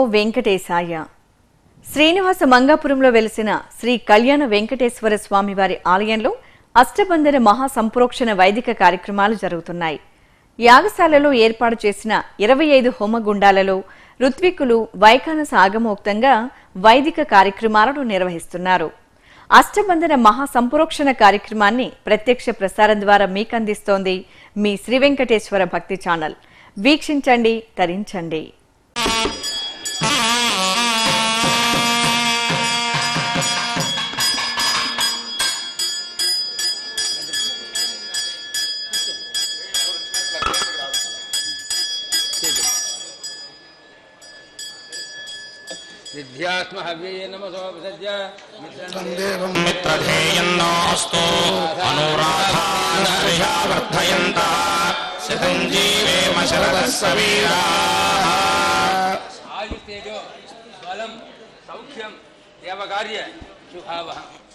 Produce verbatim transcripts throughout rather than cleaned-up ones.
వెంకటేశాయ. శ్రీనివాస మంగాపురంలో వెలిసిన శ్రీ కళ్యాణ వెంకటేశ్వర స్వామి వారి ఆలయంలో అష్టబంధన మహాసంప్రోక్షణ వైదిక కార్యక్రమాలు జరుగుతున్నాయి. యాగశాలలో ఏర్పాటు చేసిన ఇరవై ఐదు హోమగుండాలలో ఋత్వికులు వైఖానస ఆగమోక్తంగా వైదిక కార్యక్రమాలను నిర్వహిస్తున్నారు. అష్టబంధన మహాసంప్రోక్షణ కార్యక్రమాన్ని ప్రత్యక్ష ప్రసారం ద్వారా మీకు అందిస్తోంది మీ శ్రీ వెంకటేశ్వర భక్తి ఛానల్. వీక్షించండి, తరించండి. सिद्ध्यास्म हव्ये नमसो विसज्य देवं मित्रधेयन्नोऽस्तु अनुराधानर्षावर्धयन्तः शतं जीवेम शरदः सवीराः. आयुस्तेजो बलं सौख्यं देवकार्य शुभावः.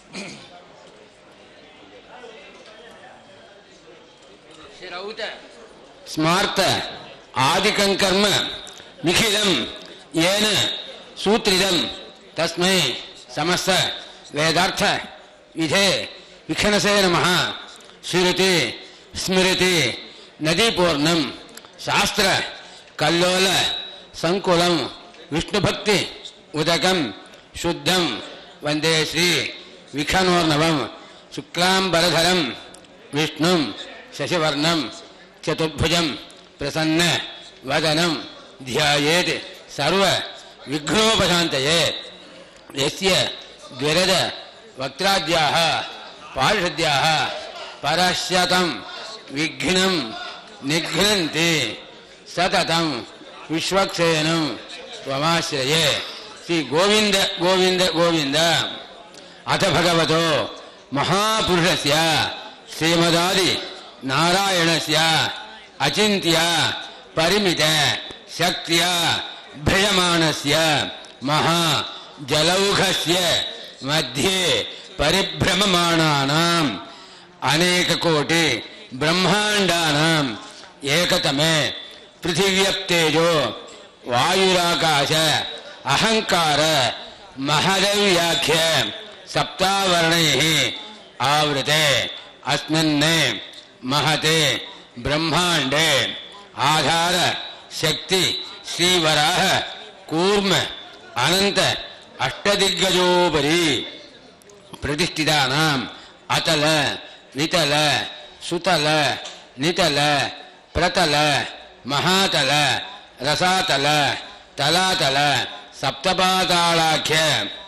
शिरौत स्मार्त आदिकं कर्म निखिलं येन सूत्रिदं तस्मै समस्त वेदार्थ विधे विखनसे नमः. श्रुति स्मृति नदीपूर्णं शास्त्र कल्लोल संकुलं विष्णुभक्ति उदकं शुद्धं वंदे श्री विखनोर्नवं शुक्लांबरधरं विष्णुं शशिवर्णं चतुर्भुजं प्रसन्न वदनं ध्यायेत् सर्व विघ्नोपशान्तये. यस्य द्विरद वक्त्राद्याः पार्षद्याः परश्यतं विघ्नं निघ्नन्ति सततं विश्वक्सेनं त्वमाश्रये. श्री गोविंद गोविंद गोविंद. अथ भगवतो महापुरुषस्य श्रीमदादि नारायणस्य अचिन्त्य परिमित शक्त्या भ्रयमाणस्य महा जलौघस्य मध्ये परिभ्रममाणानाम् अनेक कोटि ब्रह्मांडानाम् एकतमे पृथिव्यप्तेजो वायुराकाश अहंकार महदव्याख्य सप्तावर्णैः आवृते अस्मिन् महते ब्रह्मांडे आधार शक्ति श्रीवराह कूर्म अनंत अष्टदिग्गजोपरि प्रतिष्ठितानाम् अतल वितल सुतल नितल प्रतल महातल रसातल तलातल सप्तपातालाख्य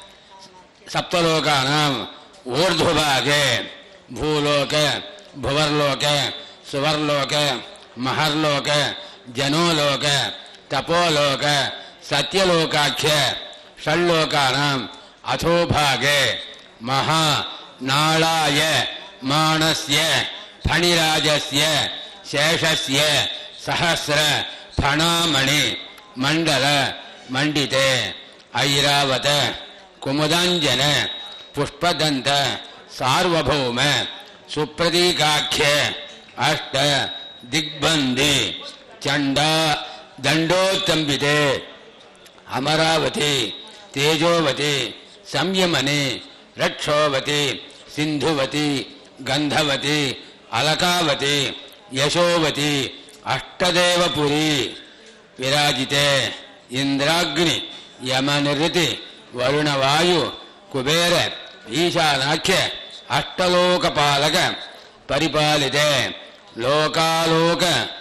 सप्तलोकानाम् ऊर्ध्वभागे भूलोक भुवर्लोक सुवर्लोक महर्लोक जनोलोक तपोलोक सत्यलोकाख्य षण्लोकानाम् अथोभागे महा नाळाय मानस्य फणिराजस्य शेषस्य सहस्र फणामणि मंडल मंडिते ऐरावत कुमुदांजन पुष्पदंत सार्वभौम सुप्रतीकाख्य अष्ट दिग्बंधी चंडा दंडोत्तंबिते अमरावती तेजोवती संयमनी रक्षोवती सिंधुवती गंधवती अलकावती यशोवती अष्टदेवपुरी विराजिते इंद्राग्नि यमनिर्ति वरुणवायु कुबेर ईशानाख्य अष्टलोकपालक परिपालिते लोकालोक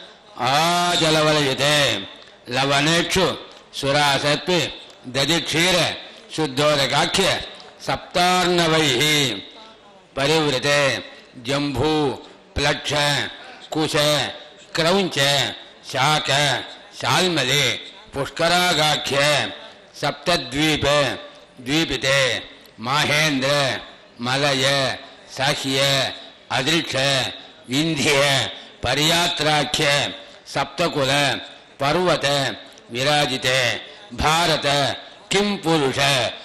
आजलवलयते लवनेक्षु सुरासत्पि दधिक्षीर शुद्धोदकाख्य सप्तार्णवैः परिवृते जम्भू प्लक्ष कुश क्रौंच शाक शाल्मली पुष्करागाख्य सप्तद्वीप द्वीपिते माहेन्द्र मलय सह्य अदृक्ष विंध्य परियात्राख्य सप्तकुल पर्वत विराजिते भारत किं पुरुष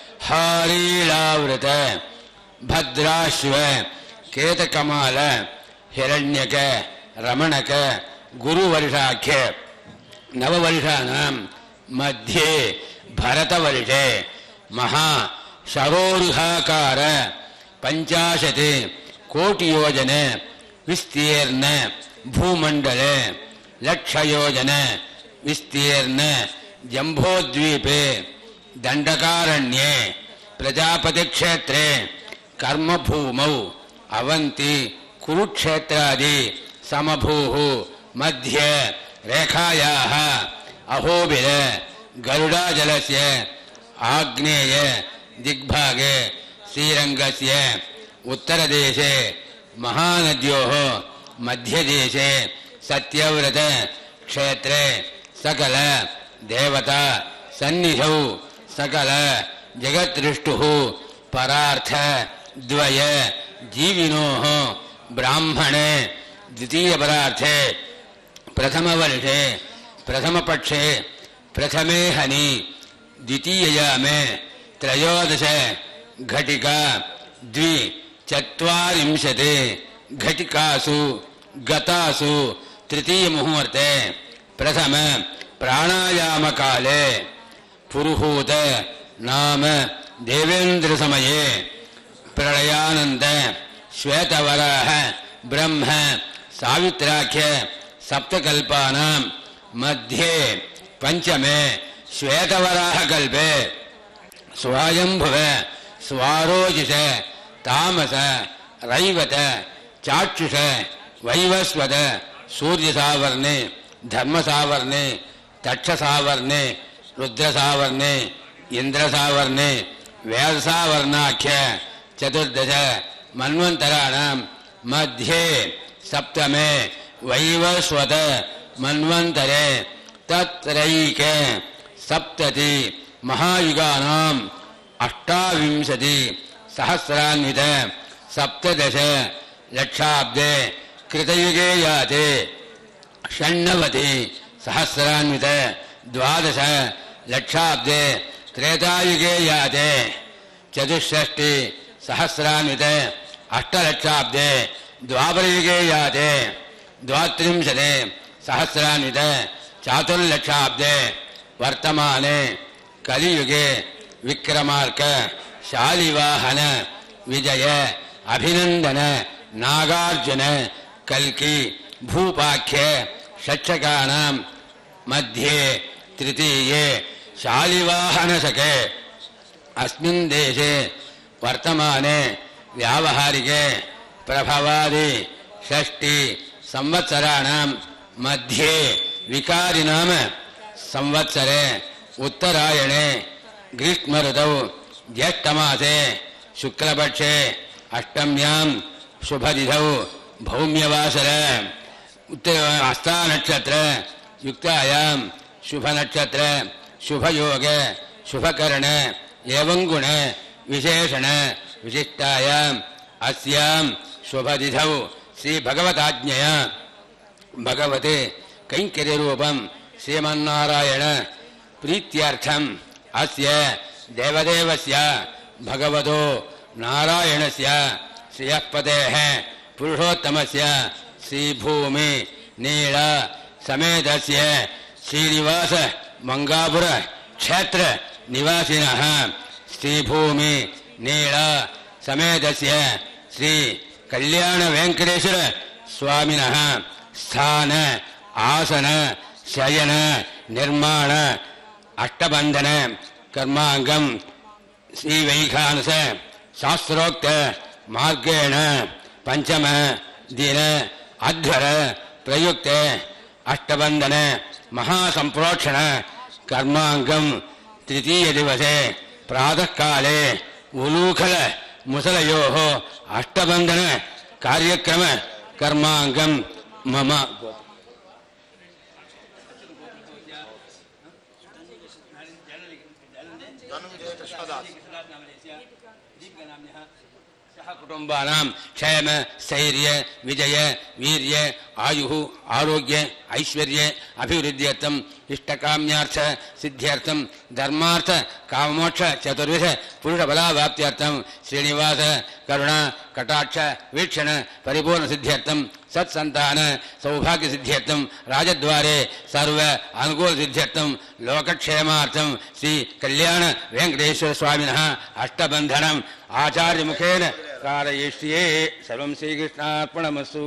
हारीलावृत भद्राश्व केतकमाल हिरण्यक रमणक गुरुवर्षाख्य नववर्षाणां मध्ये भरतवर्षे महा शरोरुहाकार पंचाशत् कोटियोजन विस्तीर्ण भूमंडले लक्षयोजन विस्तीर्ण जंबोद्वीपे दंडकारण्ये प्रजापति क्षेत्रे कर्मभूमौ अवंती कुरुक्षेत्रादि समभूः मध्ये रेखायाः अहोबिल गरुडाजलस्य आग्नेय दिग्भागे श्रीरंगस्य उत्तरदेशे महानद्योः मध्यदेशे सत्यव्रत क्षेत्रे सकल देवता सन्निधौ सकल जगत्दृष्टुः परार्थ द्वय जीविनोः ब्राह्मणे द्वितीय परार्थे प्रथम वर्षे प्रथम पक्षे प्रथमे हनि द्वितीययामे त्रयोदश घटिका द्वि चत्वारिंशत् घटिकासु गतासु तृतीय मुहूर्ते प्रथम प्राणायाम काले पुरुहूत नाम देवेंद्र समये प्रलयानंद श्वेतवराह ब्रह्म सावित्राख्य सप्तकल्पानां मध्ये पंचमे श्वेतवराह कल्पे स्वायंभुव स्वारोजिष तामस रैवत चाक्षुष वैवस्वत सूर्य सावर्णे धर्म सावर्णे तक्ष सावर्णे रुद्र सावर्णे इंद्र सावर्णे वेद सावर्णाख्य चतुर्दश मन्वन्तराणां मध्ये सप्तमे वैवस्वत मन्वन्तरे तत्रैके सप्तति महायुगानां अष्टाविंशति सहस्रान्वित सप्तदश लक्षाब्दे कृतयुगे याते षण्णवति सहस्रान्वित द्वादश लक्षाब्दे त्रेतायुगे याते चतुष्षष्टि सहस्रान्वित अष्टलक्षाब्दे द्वापरयुगे याते द्वात्रिंशत् सहस्रान्वित चातुर्लक्षाब्दे वर्तमाने कलियुगे विक्रमार्क शालिवाहन विजय अभिनंदन नागार्जुन कल्की भूपाख्य षट्शकानां मध्ये तृतीये शालिवाहनशके अस्मिन् देशे वर्तमाने व्यावहारिके प्रभवादि षष्टि संवत्सराणां मध्ये विकारिनाम संवत्सरे उत्तरायणे ग्रीष्म ऋतौ ज्येष्ठमासे शुक्लपक्षे अष्टम्यां शुभतिथौ भौम्यवासर उत्तर हस्ता नक्षत्र युक्तायां शुभ नक्षत्र शुभयोग शुभकरण एवं गुण विशेषण विशिष्टायां अस्यां शुभतिथौ श्री भगवताज्ञया भगवते कैंकर्यरूपं श्रीमन्नारायण प्रीत्यर्थम् अस्य देवदेवस्य भगवतो नारायणस्य श्रियःपतेः पुरुषोत्तमस्य श्रीभूमि नील समेतस्य श्रीनिवास मंगापुर क्षेत्र निवासिनः श्रीभूमि नील समेतस्य श्री कल्याण वेंकटेश्वर स्वामिनः स्थान आसन शयन निर्माण अष्टबंधन कर्मांगम श्री वैखानस शास्त्रोक्त मार्गेण पंचम दिन अध्वर प्रयुक्त अष्टबंधन महासंप्रोक्षण कर्मांगम तृतीय दिवसे प्रातः काले उलूखल मुसलयोः अष्टबंधन कार्यक्रम कर्मांगम मम कुटुंबानां क्षेम स्थैर्य विजय वीर्य ఆయు ఆరోగ్య ఐశ్వర్య అభివృద్ధ్యర్థం ఇష్టకామ్యార్థ సిద్ధ్యర్థం ధర్మార్థ కామమోక్ష చతుర్విధ పురుష బలావాప్త్యర్థం శ్రీనివాస కరుణ కటాక్ష వీక్షణ పరిపూర్ణ సిద్ధ్యర్థం సత్సంతాన సౌభాగ్య సిద్ధ్యర్థం రాజద్వారే సర్వ అనుకూల సిద్ధ్యర్థం లోకక్షేమార్థం శ్రీ కళ్యాణ వెంకటేశ్వర స్వామినః అష్టబంధనం ఆచార్యముఖేన కారయిష్యే. సర్వం శ్రీకృష్ణార్పణమస్తు.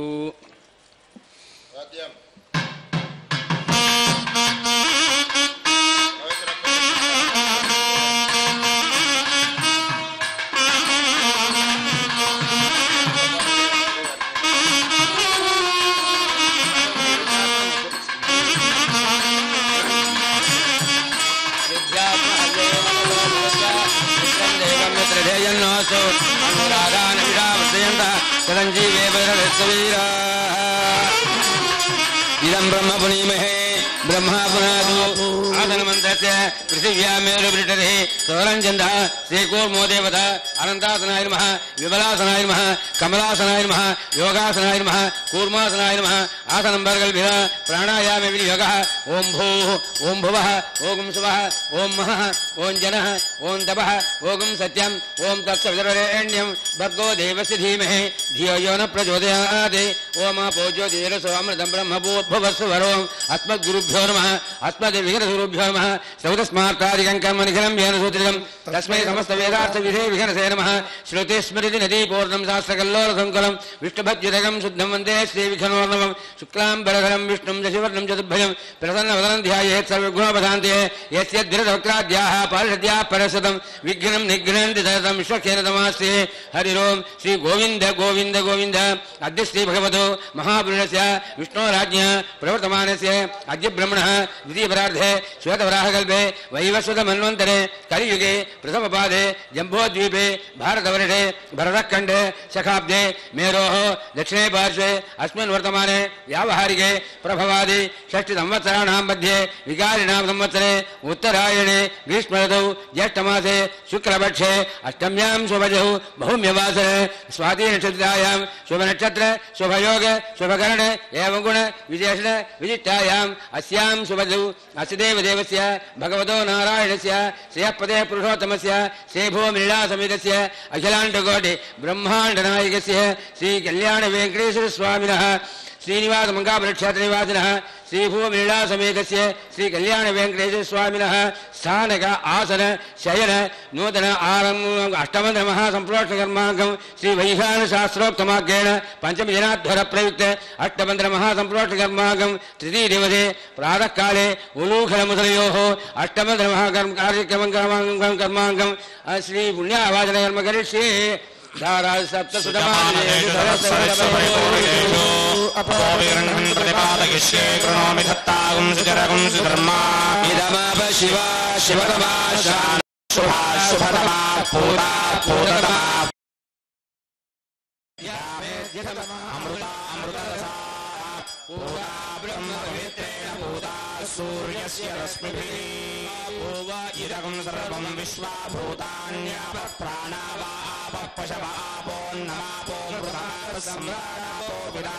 इदं ब्रह्म पुनीमहे ब्रह्मा पुनादु आसनमन्त्रस्य पृथिव्यामेरुपृष्ठे सौरञ्चन्दः श्रीकूर्मो देवता अनन्तासनाय नमः विमलासनाय नमः कमलासनाय नमः योगासनाय नमः कूर्मासनाय नमः आसनं बर्गल्भिः प्राणायामे विनियोगः ओं भूः ओं भुवः ओं सुवः ओं महः ओं जनः ओं तपः ओं सत्यं ओं तत्सवितुर्वरेण्यं भर्गो देवस्य धीमहि धियो यो न प्रचोदयात् ओमापो ज्योतिरसोऽमृतं ब्रह्मभूर्भुवस्सुवरोम् अस्मद्गुरुभ्यो नमः अस्मद्विघ्नस्वरूभ्यो नमः सौतस्मार्तादिकं कर्म निखिलं येन सूत्रितं तस्मै समस्तवेदार्थविधे विघ्नसे नमः. श्रुतिस्मृतिनदीपूर्णं शास्त्रकल्लोलसङ्कुलं विष्णुभज्युतकं शुद्धं वन्दे श्रीविघ्नोर्णवं शुक्लाम्बरधरं विष्णुं शशिवर्णं चतुर्भुजं प्रसन्नवदनं ध्यायेत् सर्वगुणोपशान्ते यस्य द्विरदवक्त्राद्याः पारिषद्याः परशतं विघ्नं निघ्नन्ति सततं विश्वक्षेण तमास्ते. हरि ओं श्री गोविन्द गोविन्द गोविन्द. अद्य श्रीभगवतो महापुरुषस्य विष्णोराज्ञा प्रवर्तमानस्य अद्य ब्रह्मणः द्वितीयपरार्धे श्वेतवराहकल्पे वैवस्वतमन्वन्तरे कलियुगे प्रथमपादे जम्बोद्वीपे भारतवर्षे भरतखण्डे शकाब्दे मेरोः दक्षिणे पार्श्वे अस्मिन् वर्तमाने व्यावहारिके प्रभवादि षष्टिसंवत्सराणां मध्ये विकारिणां संवत्सरे उत्तरायणे ग्रीष्मऋतौ ज्येष्ठमासे शुक्लपक्षे अष्टम्यां शुभजौ भौम्यवासरे स्वातिनक्षत्रायां शुभनक्षत्र शुभयोग शुभकरण एवं गुण विशेषण विशिष्टायाम् अस्यां शुभजौ अस्य देवदेवस्य भगवतो नारायणस्य श्रेयःपदे पुरुषोत्तमस्य श्रीभूमिलीलासमेतस्य अखिलाण्डकोटि ब्रह्माण्डनायकस्य श्रीकल्याणवेङ्कटेश्वर स्वामिनः श्रीनिवास मंगापुरक्षेत्रनिवासिनः श्रीभूमिलीलासमेतस्य श्रीकल्याणवेङ्कटेश्वर स्वामिनः स्थानक आसन शयन नूतन आरम्भ अष्टमन्त्र महासम्प्रोष्टकर्माङ्गं श्रीवैखानशास्त्रोक्तमार्गेण पञ्चमदिनाध्वर प्रयुक्त अष्टमन्त्र महासम्प्रोष्टकर्माङ्गं तृतीय दिवसे प्रातःकाले उलूखलमुसलयोः अष्टमन्त्र महाकर्म कार्यक्रमं कर्माङ्गं श्री पुण्यावाचनकर्म करिष्ये. प्रतिपादयिष्ये कृणोमि दत्तागुं सुचरगुं सुधर्मा इदमाप शिवा शिवतमा शुभा शुभतमा पूता पूततमा अमृता अमृतरसा पूता ब्रह्म पवित्रेण पूता सूर्यस्य रश्मिभिः भूवा इदगुं सर्वं विश्वा भूतान्यापः प्राणावा पशवापो नमापो मृतापसम्राणापो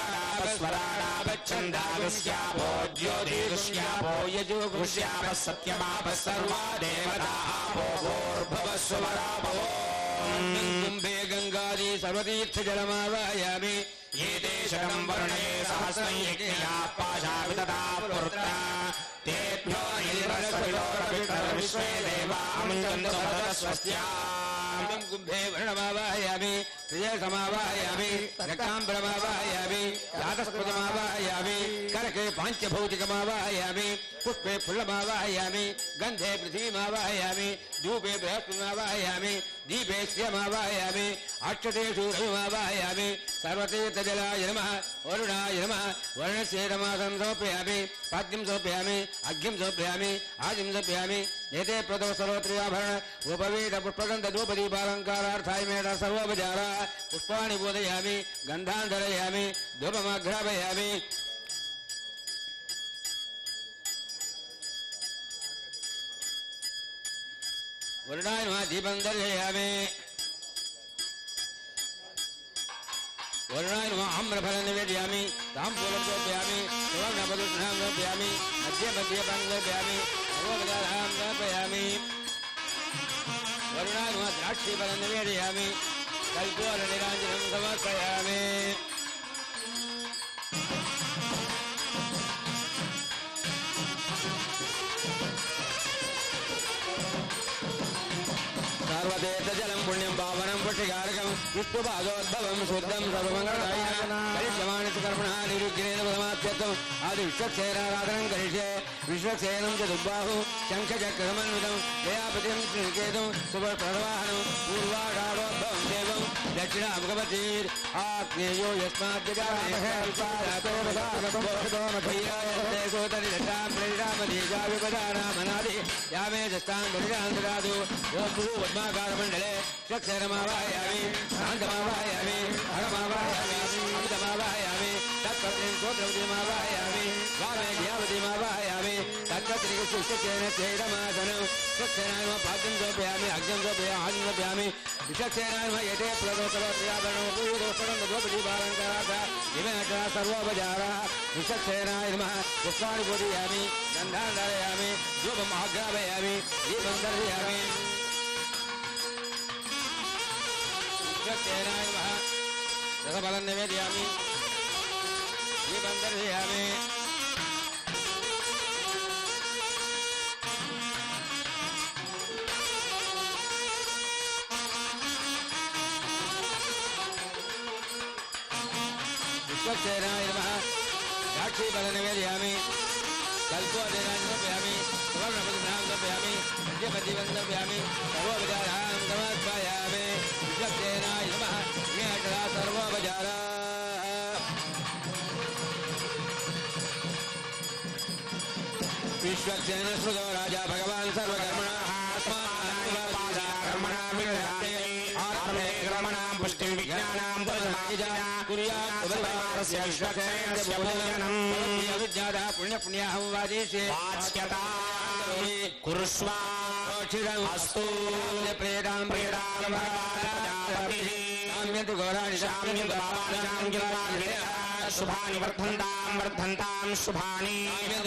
विराटापस्वराणापच्छन्दागस्यापो ज्योतिरुष्यापो यजुगुष्यापः सत्यमापः सर्वा देवतापो भूर्भुवस्सुवरापो. कुम्भे गङ्गादि सर्वतीर्थजलमावायामि ये देशं वर्णे सहस्रं यज्ञया पाशाविदता पुरुत्रा तेभ्यो विश्वे देवामुञ्चन्तु स्वस्त्यां कुम्भे वर्णमावायामि प्रियसमावायामि रक्ताम्बरमावायामि रातस्पदमावायामि करके पाञ्चभौतिकमावायामि पुष्पे फुल्लमावायामि गन्धे पृथिवीमावायामि धूपे बृहस्पतिमावायामि दीपे श्रियमावायामि अक्षतेषु रविमावायामि सर्वतीर्थजलाय नमः वरुणाय नमः वर्णस्य रमासं समर्पयामि पाद्यं समर्पयामि अग्निं समर्पयामि आदिं समर्पयामि एते प्रथम सर्वत्रियाभरण उपवेद पुष्पगन्ध धूपदीपालङ्कारार्थाय मेढ सर्वोपचार पुष्पाणि बोधयामि गन्धान् धरयामि धूपमाघ्रापयामि. वरुणाय नमः दीपं दर्शयामि. वरुणाय नमः आम्रफलं निवेदयामि ताम्बूलं समर्पयामि सुवर्णपदुष्णां समर्पयामि मध्ये मध्ये पानं समर्पयामि सर्वपदार्थां समर्पयामि वरुणाय नमः द्राक्षीफलं निवेदयामि कल्पूरनिराञ्जनं समर्पयामि सर्वतीर्थजलं पुण्यं पावनं पुष्टिकारकं विष्णुपादोद्भवं शुद्धं सर्वमङ्गलदायिनं करिष्यमाणि कर्मणः निरुग्नेन परमात्यर्थम् आदि विश्वक्सेनाराधनं करिष्ये विश्वक्सेनं च दुर्बाहु शङ्खचक्रसमन्वितं दयापतिं श्रीकेतं सुवर्णप्रवाहनं पूर्वाषाढोद्भवं देवं दक्षिणामुखपतीर् आग्नेयो यस्माद्यजामनादि यामे दस्तां बलिदान ददातु ओम पद्माकारमण्डले चक्षरमावाहयामि शान्तमावाहयामि हरमावाहयामि अमृतमावाहयामि तत्पत्नीं सोत्रवतीमावाहयामि वामे ज्ञावतीमावाहयामि तत्पत्नीकस्य चैरमासनं चक्षराय पाद्यं समर्पयामि अग्निं समर्पयामि आदिं समर्पयामि विचक्षराय एते प्रदोषणोपयोगोषणं इमे अटः सर्वोपचाराः विचक्षराय नमः पुष्पाणि पूजयामि गन्धान् धारयामि धूपम् आग्रापयामि दीपं दर्शयामि विचक्षराय नमः रसफलं निवेदयामि दीपं दर्शयामि विश्वक्सेनाय नमः द्राक्षीफलं निवेदयामि कल्पूरनिराञ्जनं समर्पयामि सुवर्णपदुष्णां समर्पयामि मध्यमध्यमं समर्पयामि सर्वोपचारान् समर्पयामि विश्वक्सेनाय नमः इमे अटः सर्वोपचाराः विश्वक्सेन श्रुतो राजा भगवान् सर्वकर्मणः कर्मणां पुष्टिं विज्ञानां विज्ञातः पुण्यपुण्याहं वादिष्ये कुरुष्व अस्तु प्रेदां प्रेदां गौराणि शुभानि वर्धन्तां वर्धन्तां शुभानि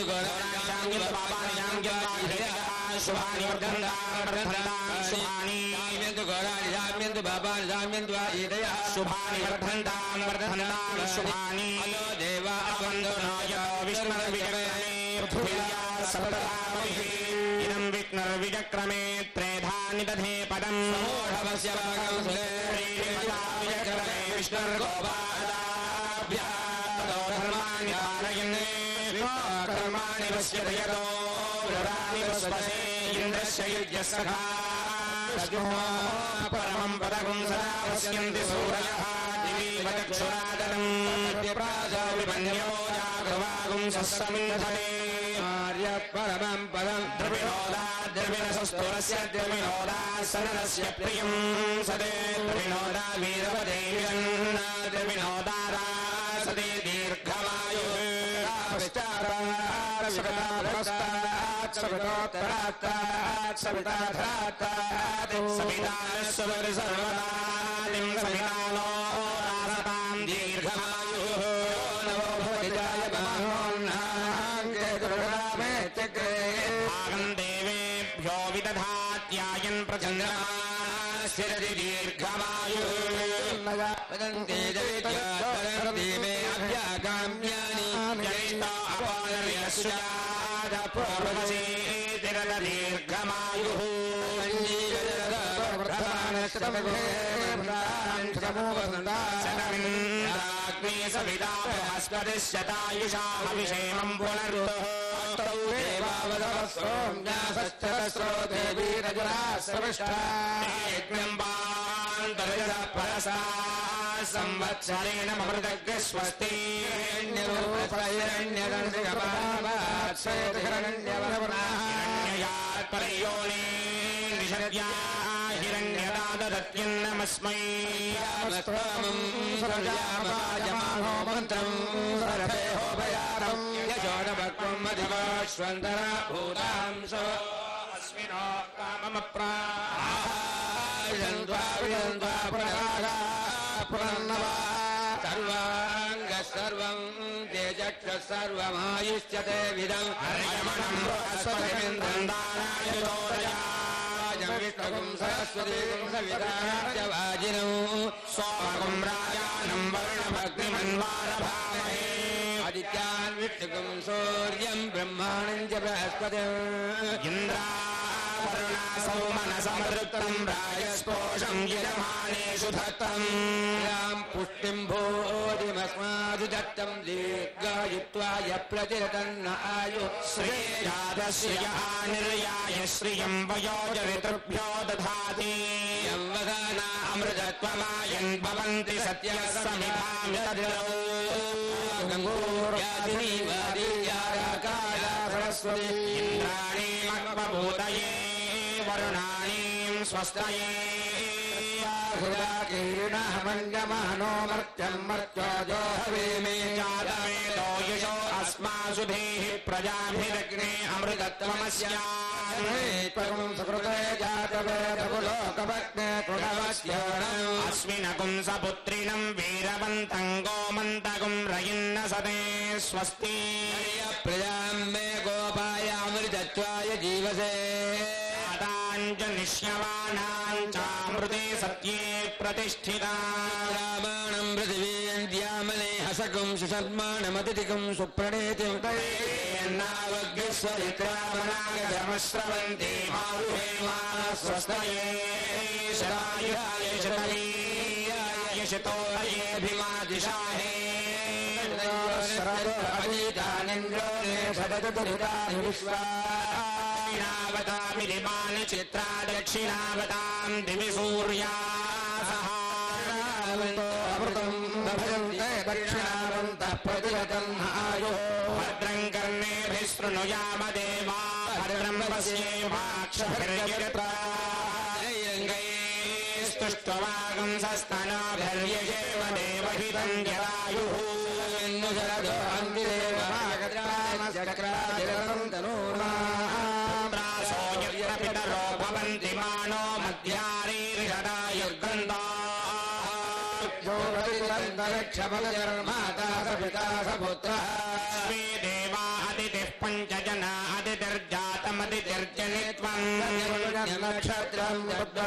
शुभानि वर्धन्तां वर्धन्तां शुभानि गौराणि जाम्यन्तु बाबानि जाम्यन्तु आदयः शुभानि वर्धन्तां वर्धन्तां शुभानि देवा वन्दनाय विष्णुर्विक्रमे पृथिव्या सप्तधामभिः इदं विष्णुर्विचक्रमे त्रेधानि दधे पदं समूढमस्य भागं विचक्रमे विष्णुर्गोपादाभ्यः धर्माणि पालयन् कर्माणि पश्यति यतो व्रतानि वस्वसे इन्द्रस्य यज्ञसखा परमं पदकं सदा पश्यन्ति सूरयः दिवीव चक्षुरादरम् विपन्यो जागृवागुं सस्समिन्धते आर्य परमं पदं द्रविणोदा द्रविणसस्तुरस्य द्रविणोदासनरस्य प्रियं सदे द्रविणोदा वीरवदेवीरन् द्रविणोदारा सदे दीर्घमायुः सविताधरात् सविताधरात् सवितास्वरि सर्वदालिं सवितानो रासतां दीर्घमायुः नवो भवतिजाय भागं देवेभ्यो विदधात्यायन् प्रचन्द्रमा स्थिरति दीर्घमायुः वदन्ति जयति मे अभ्यागाम्यानि दीर्घमायुः सविता बृहस्पतिशतायुषाभिषेमं पुनरुः परसा संवत्सरेण ममृतज्ञ स्वस्ति परयोने निषद्या हिरण्यदादत्यन्नमस्मै मन्त्रं सरभेहोभयारं यजोडभक्वं मधिवश्वन्तरा भूतांसो अस्मिनो काममप्रा पुनर्नवा सर्वाङ्ग सर्वं तेजक्ष सर्वमायुष्यते विदम् हरिमणं बृहस्पतिमिन्द्रं दानायुधोदयाजं विष्णुं सरस्वतीं सवितार्यवाजिनौ सोमगुं राजानं वर्णभग्निमन्वारभामहे आदित्यान् विष्णुं सूर्यं ब्रह्माणं च बृहस्पतिम् इन्द्रावरुणा सौमनसमृतं राजस्पोषं यजमानेषु धत्तम् यां पुष्टिं भोधिमस्मादु दत्तं दीर्घायुत्वाय प्रतिरतन्न आयु श्रेयादश्रियः निर्याय श्रियं वयोजवितृभ्यो दधाति यं वदाना अमृतत्वमायन् भवन्ति सत्यः समिधामि तद्रौ गङ्गोर्यादिनी वादीयाकाला सरस्वती इन्द्राणीमग्मभूतये वरुणानीं स्वस्तये हृदाकीर्णः मन्यमानो मर्त्यं मर्त्योजो हवेमे जातवेदो यशो अस्मासु धेः प्रजाभिरग्ने अमृतत्वमस्यात्वं सुकृते जातवेदकुलोकभग्ने कृणवस्योणम् अस्मिनकुं सपुत्रिणं वीरवन्तं गोमन्तकुं रयिन्न सते स्वस्ति प्रजां मे गोपायामृतत्वाय जीवसे च निष्यमानाञ्चामृते सत्ये प्रतिष्ठिता रामाणं पृथिवीन्द्यामने हसकुं सुषद्माणमतिथिकुं सुप्रणेतिं नावग्यस्वरित्रामनागमश्रवन्ति मारुहेमा स्वस्तये शरायुधाय शतवीर्याय शतोरयेऽभिमादिशाहे शरदीतानिन्द्रोणे विश्वा दक्षिणावतामि दिवानि चित्रा दक्षिणावतां दिवि सूर्यासः दक्षिणावन्तः प्रतिगतम् आयुः भद्रं कर्णेभिः शृणुयाम देवा भद्रं पश्येमाक्षभिर्यजत्रायङ्गैस्तुष्ट्वागं सस्तनाभिर्यजेम देवहितं जरायुः त्रासो यत्र पितरो भवन्ति मानो मध्यारीर्षदायुर्गन्धाक्षमलजर्माता सपिता सपुत्रः स्वे देवा अतिथिः पञ्चजना अतिथिर्जातमतिथिर्जनित्वम् नक्षत्रम्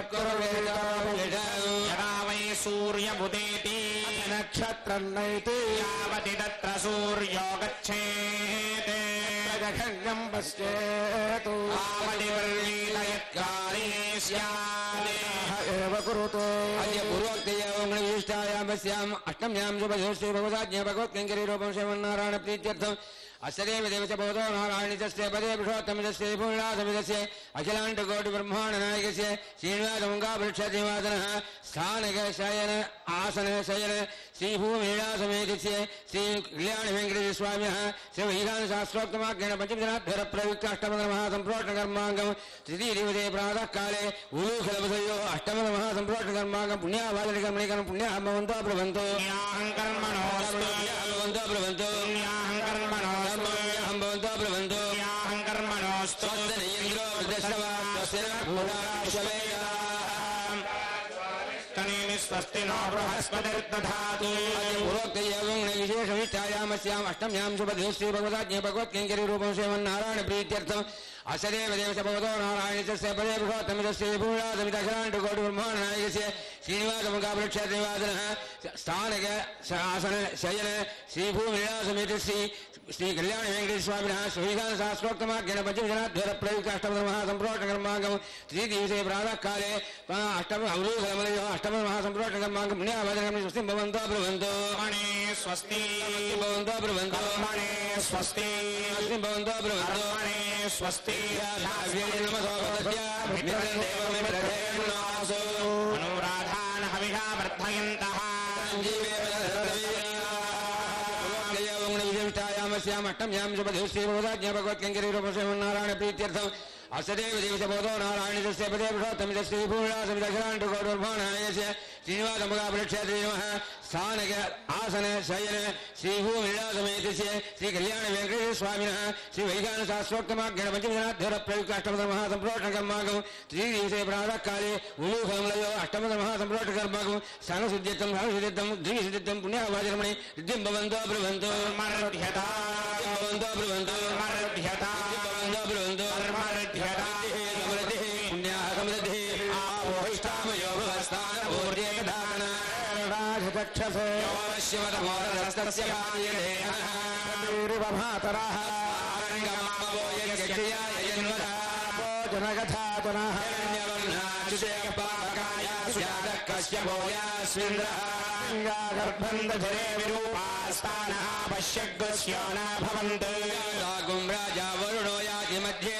यदा वै सूर्यमुदेति नक्षत्रम् नैति यावति तत्र सूर्यो गच्छेत् खण्डम् पश्येतु आवतिवर्णीलयत्काले स्यात् एव कुरुते अद्य पूर्वोक्तयामविशिष्टायामस्याम् अष्टम्यां शुभयोश्री भगवदाज्ञा भगवत्कङ्करीरूपं श्रीमन्नारायण प्रीत्यर्थम् अस्य देव देवस्य भगवतो नारायणितस्य पदे पुरुषोत्तमितस्य पूर्णासमितस्य अखिलाण्डकोटिब्रह्माण्डनायकस्य श्रीनिवासमङ्गावृक्षनिवासनः स्थानक शयन आसन शयन श्रीभूमिलीलासमेतस्य श्रीकल्याणवेङ्कटेश्वरस्वामिनः श्रीवैधानशास्त्रोक्तमाज्ञेन पञ्चमदिनाभ्यर प्रयुक्ताष्टमदमहासम्प्रोष्टकर्माङ्गम् तृतीयदिवसे प्रातःकाले उलूखलवसयोः अष्टमदमहासम्प्रोष्टकर्माङ्गम् पुण्यावादनिकमणिकरं पुण्याः भवन्तो ब्रुवन्तो भवन्तो ब्रुवन्तो हम भवन्तो ब्रुवन्तो कर्मणोऽस्तु स्वस्ति नो बृहस्पतिर्दधातु विशेषविष्ठायामस्याम् अष्टम्यां शुभदिवश्री भगवदाज्ञे भगवत्कङ्करीरूपं श्रीमन्नारायण प्रीत्यर्थम् अस्य देव देवस्य भगवतो नारायणस्य पदे पुरुषोत्तमितस्य पूर्णासमितखिलाण्डकोटिब्रह्माण्डनायकस्य श्रीनिवासमङ्गावृक्षनिवासनः स्थानक आसन शयन श्रीभूमिलीलासमेतस्य श्रीकल्याणवेङ्कटेश्वरस्वामिनः श्रीवैधानशास्त्रोक्तमाज्ञेन पञ्चमदिनाभ्यर प्रयुक्ताष्टमदमहासम्प्रोष्टकर्माङ्गम् तृतीयदिवसे प्रातःकाले अष्टम अवलोकनमलयोः अष्टमदमहासम्प्रोष्टकर्माङ्गम् पुण्यावादनकं स्वस्तिं भवन्तो ब्रुवन्तो मणे स्वस्ति भवन्तो ब्रुवन्तो मणे स्वस्ति स्वस्तिं भवन्तो ब्रुवन्तो मणे स्वस्ति अनुराधान् हविषा वर्धयन्तः विशिष्टायामस्याम् अष्टम्यां शुभदिवश्री भगवदाज्ञा भगवत्कङ्करीरूपं श्रीमन्नारायण प्रीत्यर्थम् अष्टदेव देवशबोधो नारायणस्य पदे पुरुषोत्तमस्य पूर्णासमिदखिलाण्डकोटुर्भवनायस्य श्रीनिवासमुखापलक्षेत्रीमः स्थानक आसन शयन श्रीभूमिलासमेतस्य श्रीकल्याणवेङ्कटेश्वरस्वामिनः श्रीवैखानशास्त्रोक्तमाज्ञानपञ्चमदिनाध्यरप्रयुक्ताष्टमदमहासम्प्रोषणकर्माकं त्रिदिवसे प्रातःकाले उलूखलयो अष्टमदमहासम्प्रोषणकर्माकं सानशुद्ध्यर्थं सानशुद्ध्यर्थं द्विशुद्ध्यर्थं पुण्यवाचरमणि सिद्धिं भवन्तो ब्रुवन्तो मर्ध्यता भवन्तो ब्रुवन्तो मर्ध्यता भवन्तो ब्रुवन्तो मर्ध्यता समृद्धिः पुण्याः समृद्धिः आपोहिष्ठामयो भवस्तानपूर्येकधारण राजचक्षसे योश्यवतमोरस्तस्य भार्यदेहः जनकथा जनः गर्भन्दधरे विरूपास्तानः पश्यग्रस्यो न भवन्ति रागुं राजा वरुणो याति मध्ये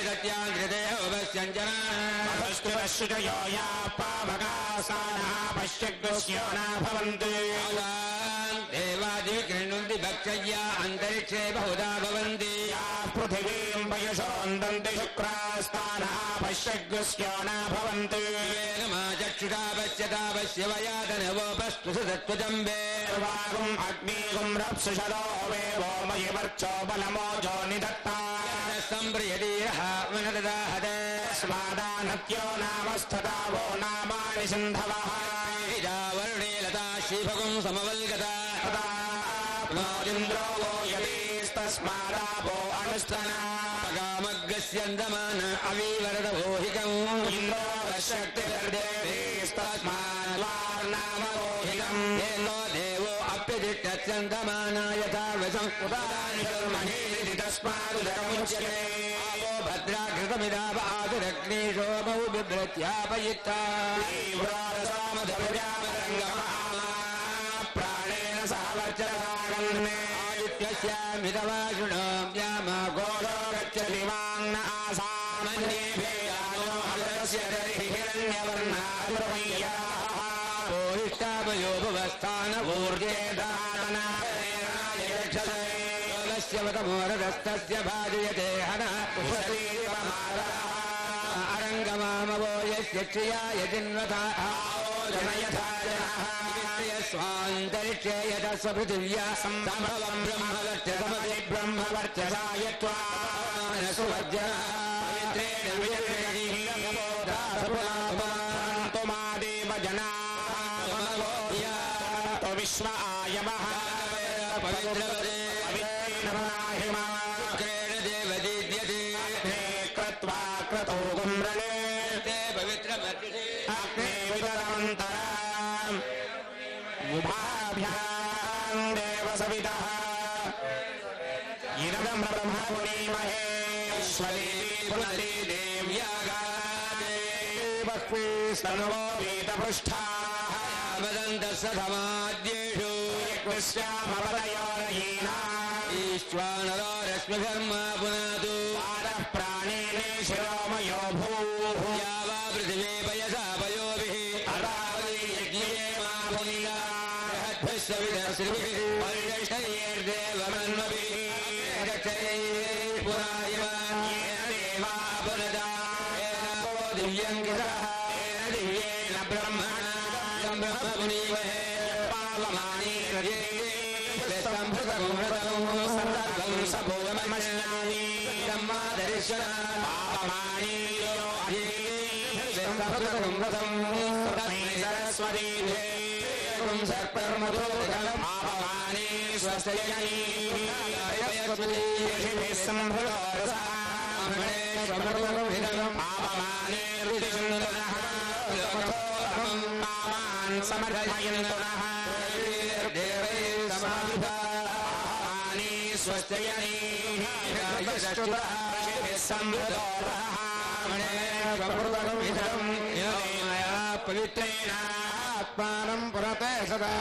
सत्याङ्कृतेऽवश्यञ्जनास्तुतश्रुतयो या पावकास्तानः पश्यग्रस्यो न भवन्ति देवादि कृण्वन्ति भक्षय्या अन्तरिक्षे बहुधा भवन्ति पृथिवीं वयसोन्दन्ति शुक्रास्तानः पश्यग्रस्यो न भवन्ति चक्षुषा पश्यता पश्य वयातनवोपस्तुतत्वजम्बे वागुम् अग्निगुम् रप्सुषदो वेवो मयि वर्चो बलमोजो निदत्ता सम्प्रियतीरः मनददाहते स्मादानत्यो नामस्तथा वो नामानि सिन्धवः वरुणे लता श्रीभगुम् समवल्गता इन्द्रो वो यतीस्तस्मादापो अनुष्ठना पगामग्रस्यन्दमान अवीवरदभोहिकम् इन्द्रो शक्तिर्देवीस्तस्माद्वार्नामोहिकम् येनो देवो अप्यजित्यत्यन्तमाना यथा वशम् उदानिर्मणीरिति तस्मादुदरमुच्यते आपो भद्राकृतमिदाप आदुरग्निशोमौ बिभ्रत्यापयित्ता प्राणेन सह वर्चसागन्मे आदित्यस्यामिदवाशुणोऽम्यामा गोरो गच्छति वाङ्न आसामन्येभेयानो हलस्य हिरण्यवर्णादुर्मय्याः पोहिष्टापयो भुवस्तानपूर्जेदानस्य भाजयते हनः अरङ्गमामवो यस्य क्षयाय जिन्वथा जनयथा जनः स्वान्तरिक्षे यतः स्वपृथिव्या सम्भवं ब्रह्मवर्चसमति ब्रह्मवर्चसा यत्त्वा सुवर्जनः तुमादेव जनाः विश्व आयवः कृत्वा क्रतो गुम्रणे पवित्रमर्जिषे अग्ने वितरमन्तरा उभाभ्याम् देव सवितः इदम् ब्रह्म पुनीमहेश्वरी पुनति देव्यागादे बह्वी स्तनवो वीतपृष्ठाः वदन्तः समाद्येषु कृष्यामवदयोरहीना ईश्वानरो रश्मिधर्मा पुनातु पादः प्राणेने शिरोमयो भूः या वा पृथिवी पयसा पयोभिः अदावति यज्ञे मा पुनिया सविदश्रीभिः परिरक्षयैर्देवमन्वभिः देवा पुनदा दिव्यं गिरः दिव्येन ब्रह्मणा ब्रह्म पुनीमहे पावमानी सम्भृतगुमृतम् सभोगमश्नानि ब्रह्मादर्शना पावमानी सरस्वती सर्पर्मधोदलम् पावमानी स्वस्यजनी पावमानी ऋषिन्दनः पावान् समर्थयन्तुनः देवैर्समाधिपानि स्वस्त्ययनी पवित्रेण आत्मानं पुरते सदा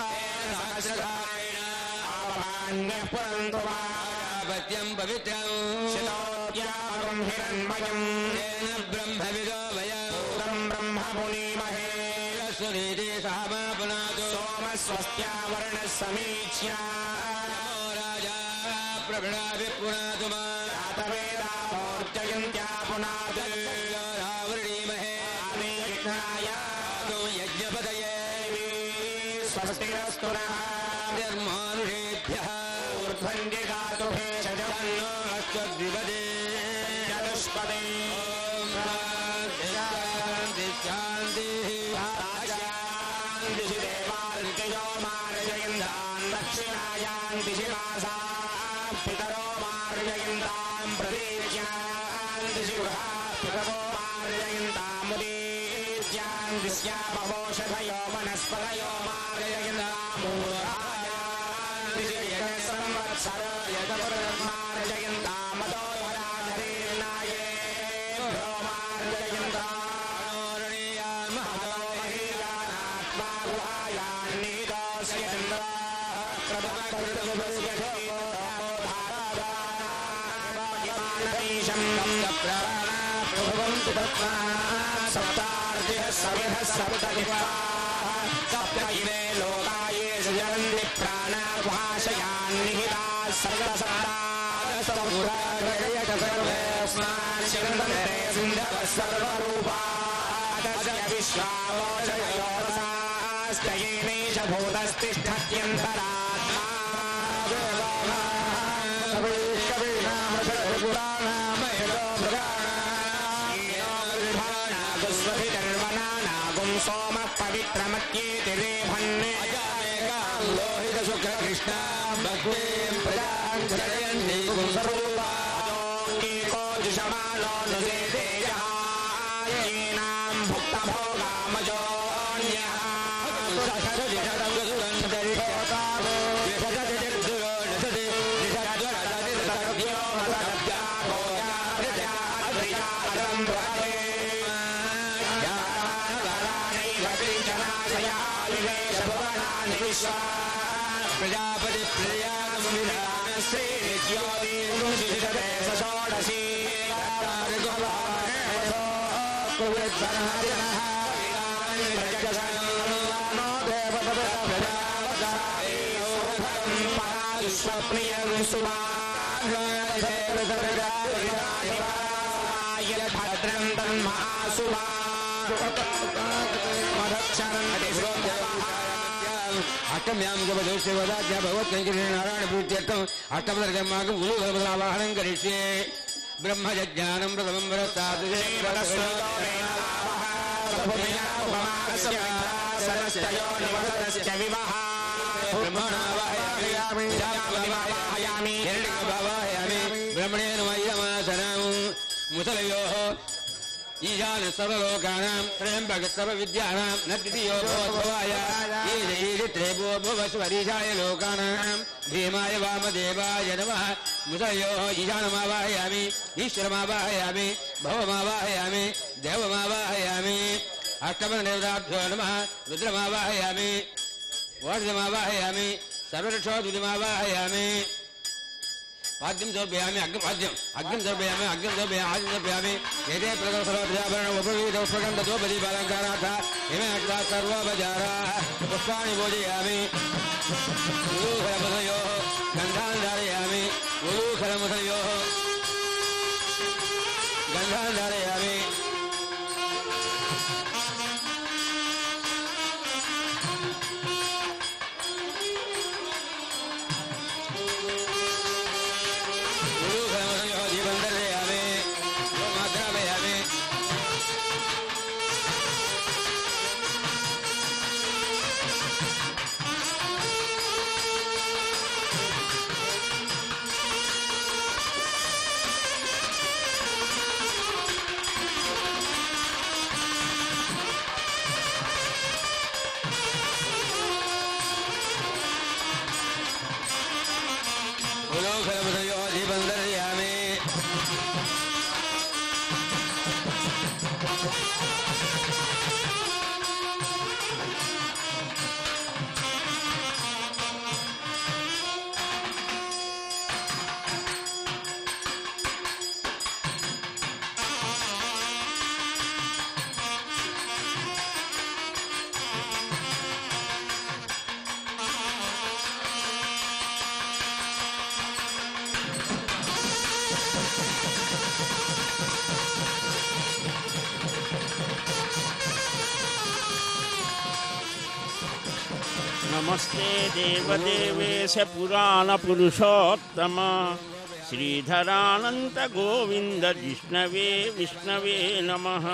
पावमान्यः पुरन्तु पत्यं पवित्रं शितोद्यागं हिरण्मयं येन ब्रह्मविदो वयं ब्रह्म पुनीमहे सुनीति सामा पुनातु सोमस्वस्त्या वर्णः समीच्या राजा प्रभृणाभिः पुनातु मा तवेदामूर्जयन्त्या पुनात् रावृणीमहे आमे यज्ञाय यज्ञपदये स्वस्तिरस्तु नः निर्मानुषेभ्यः ऊर्ध्वञ्जिगातु भेषजम् अस्त्वद्विपदे चतुष्पदे शान्ति शान्तिः दिशि देवार्तियो मार्जयन्तान् दक्षिणायान् दिशि मासा पितरो मार्जयन्तां प्रतीच्यान् दिशि गृहा पितरो मार्जयन्तामुदीच्यान् दिश्यापवोषधयो वनस्पतयो मार्जयन्तामूर्धायान् दिशि यजसंवत्सर यजपुरमार्जयन्तामदोधराधरीर्नायेभ्यो मार्जयन्ताम् सप्तार्थिः सविधः सप्तविवाः सप्त इमे लोकाये सजन्ति प्राणाभाषयान् निहिताः सर्वसप्तादशपुराजयकसर्वेऽस्मान् शिरन्ते सिन्धवः सर्वरूपाः तस्य विश्वावोचयोरसास्तयेनैष भूतस्तिष्ठत्यन्तरात्मा सोम पवित्रमत्येति रेभन्ने लोहित शुक्र कृष्णा भक्तिं प्रजां जनयन्ति पुंसरूपाको जुषमानो नुसेतेजः येनां भुक्तभोगामजोऽन्यः प्रजापति श्री षोडशी स्वप्नियं सुभद्रं तन्महासुभा अष्टम्यां गवदोषवदाज्ञा भगवत्कैंकर्य नारायण पूज्यर्थम् अष्टमदर्गमागं गुरुधर्मवाहनं करिष्ये ब्रह्मज्ञानं प्रथमं वरसादुजे ब्रह्मणावाहयामि ब्रह्मणेन मय्यमासनं मुसलयोः ईशान सर्वलोकानां त्र्यम्बक सर्वविद्यानां न द्वितीयो भवद्भवाय ईशैरित्रे भुवस्वरीशाय लोकानां भीमाय वामदेवाय नमः मुसलयोः ईशानमावाहयामि ईश्वरमावाहयामि भवमावाहयामि देवमावाहयामि अष्टमदेवताभ्यो नमः रुद्रमावाहयामि वार्धमावाहयामि सर्वरक्षोद्विमावाहयामि पाद्यं समर्पयामि अग्निं पाद्यं अग्निं समर्पयामि अग्निं समर्पयामि आदिं समर्पयामि एते प्रदर्शनप्रजाभरण उपवीतौष्पकं ततोपदीपालङ्काराः इमे अष्टा सर्वोपचाराः पुष्पाणि पूजयामि उलूखलमुसलयोः गन्धान् धारयामि उलूखलमुसलयोः गन्धान् धारयामि నమస్తే దేవదేవేశ పురాణ పురుషోత్తమ శ్రీధరానంత గోవింద విష్ణవే విష్ణవే నమః.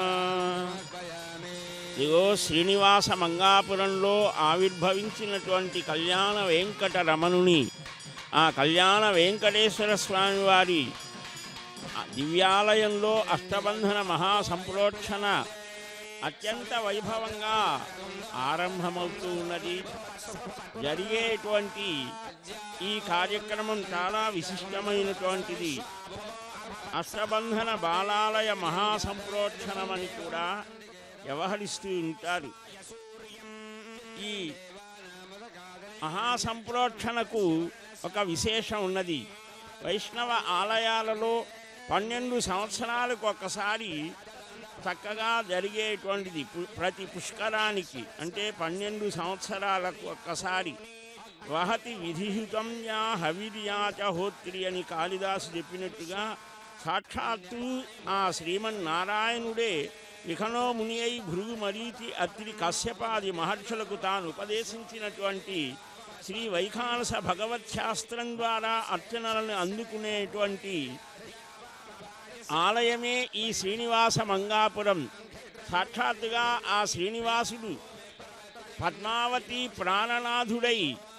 ఇదిగో శ్రీనివాస మంగాపురంలో ఆవిర్భవించినటువంటి కళ్యాణ వెంకట రమణుని, ఆ కళ్యాణ వెంకటేశ్వర స్వామి వారి దివ్యాలయంలో అష్టబంధన మహాసంప్రోక్షణ అత్యంత వైభవంగా ఆరంభమవుతూ ఉన్నది. జరిగేటువంటి ఈ కార్యక్రమం చాలా విశిష్టమైనటువంటిది. అష్టబంధన బాలాలయ మహాసంప్రోక్షణమని కూడా వ్యవహరిస్తూ ఉంటారు. ఈ మహాసంప్రోక్షణకు ఒక విశేషం ఉన్నది. వైష్ణవ ఆలయాలలో పన్నెండు సంవత్సరాలకు ఒకసారి చక్కగా జరిగేటువంటిది. ప్రతి పుష్కరానికి అంటే పన్నెండు సంవత్సరాలకు ఒక్కసారి వహతి విధిహితం యా హవిర్యా చ హోత్రి అని కాళిదాసు చెప్పినట్టుగా సాక్షాత్తు ఆ శ్రీమన్నారాయణుడే విఖనో ముని అయి భృగు మరీచి అత్రి కశ్యపాది మహర్షులకు తాను ఉపదేశించినటువంటి శ్రీ వైఖానస భగవత్ శాస్త్రం ద్వారా అర్చనలను అందుకునేటువంటి ఆలయమే ఈ శ్రీనివాస మంగాపురం. సాక్షాత్తుగా ఆ శ్రీనివాసుడు పద్మావతి ప్రాణనాథుడై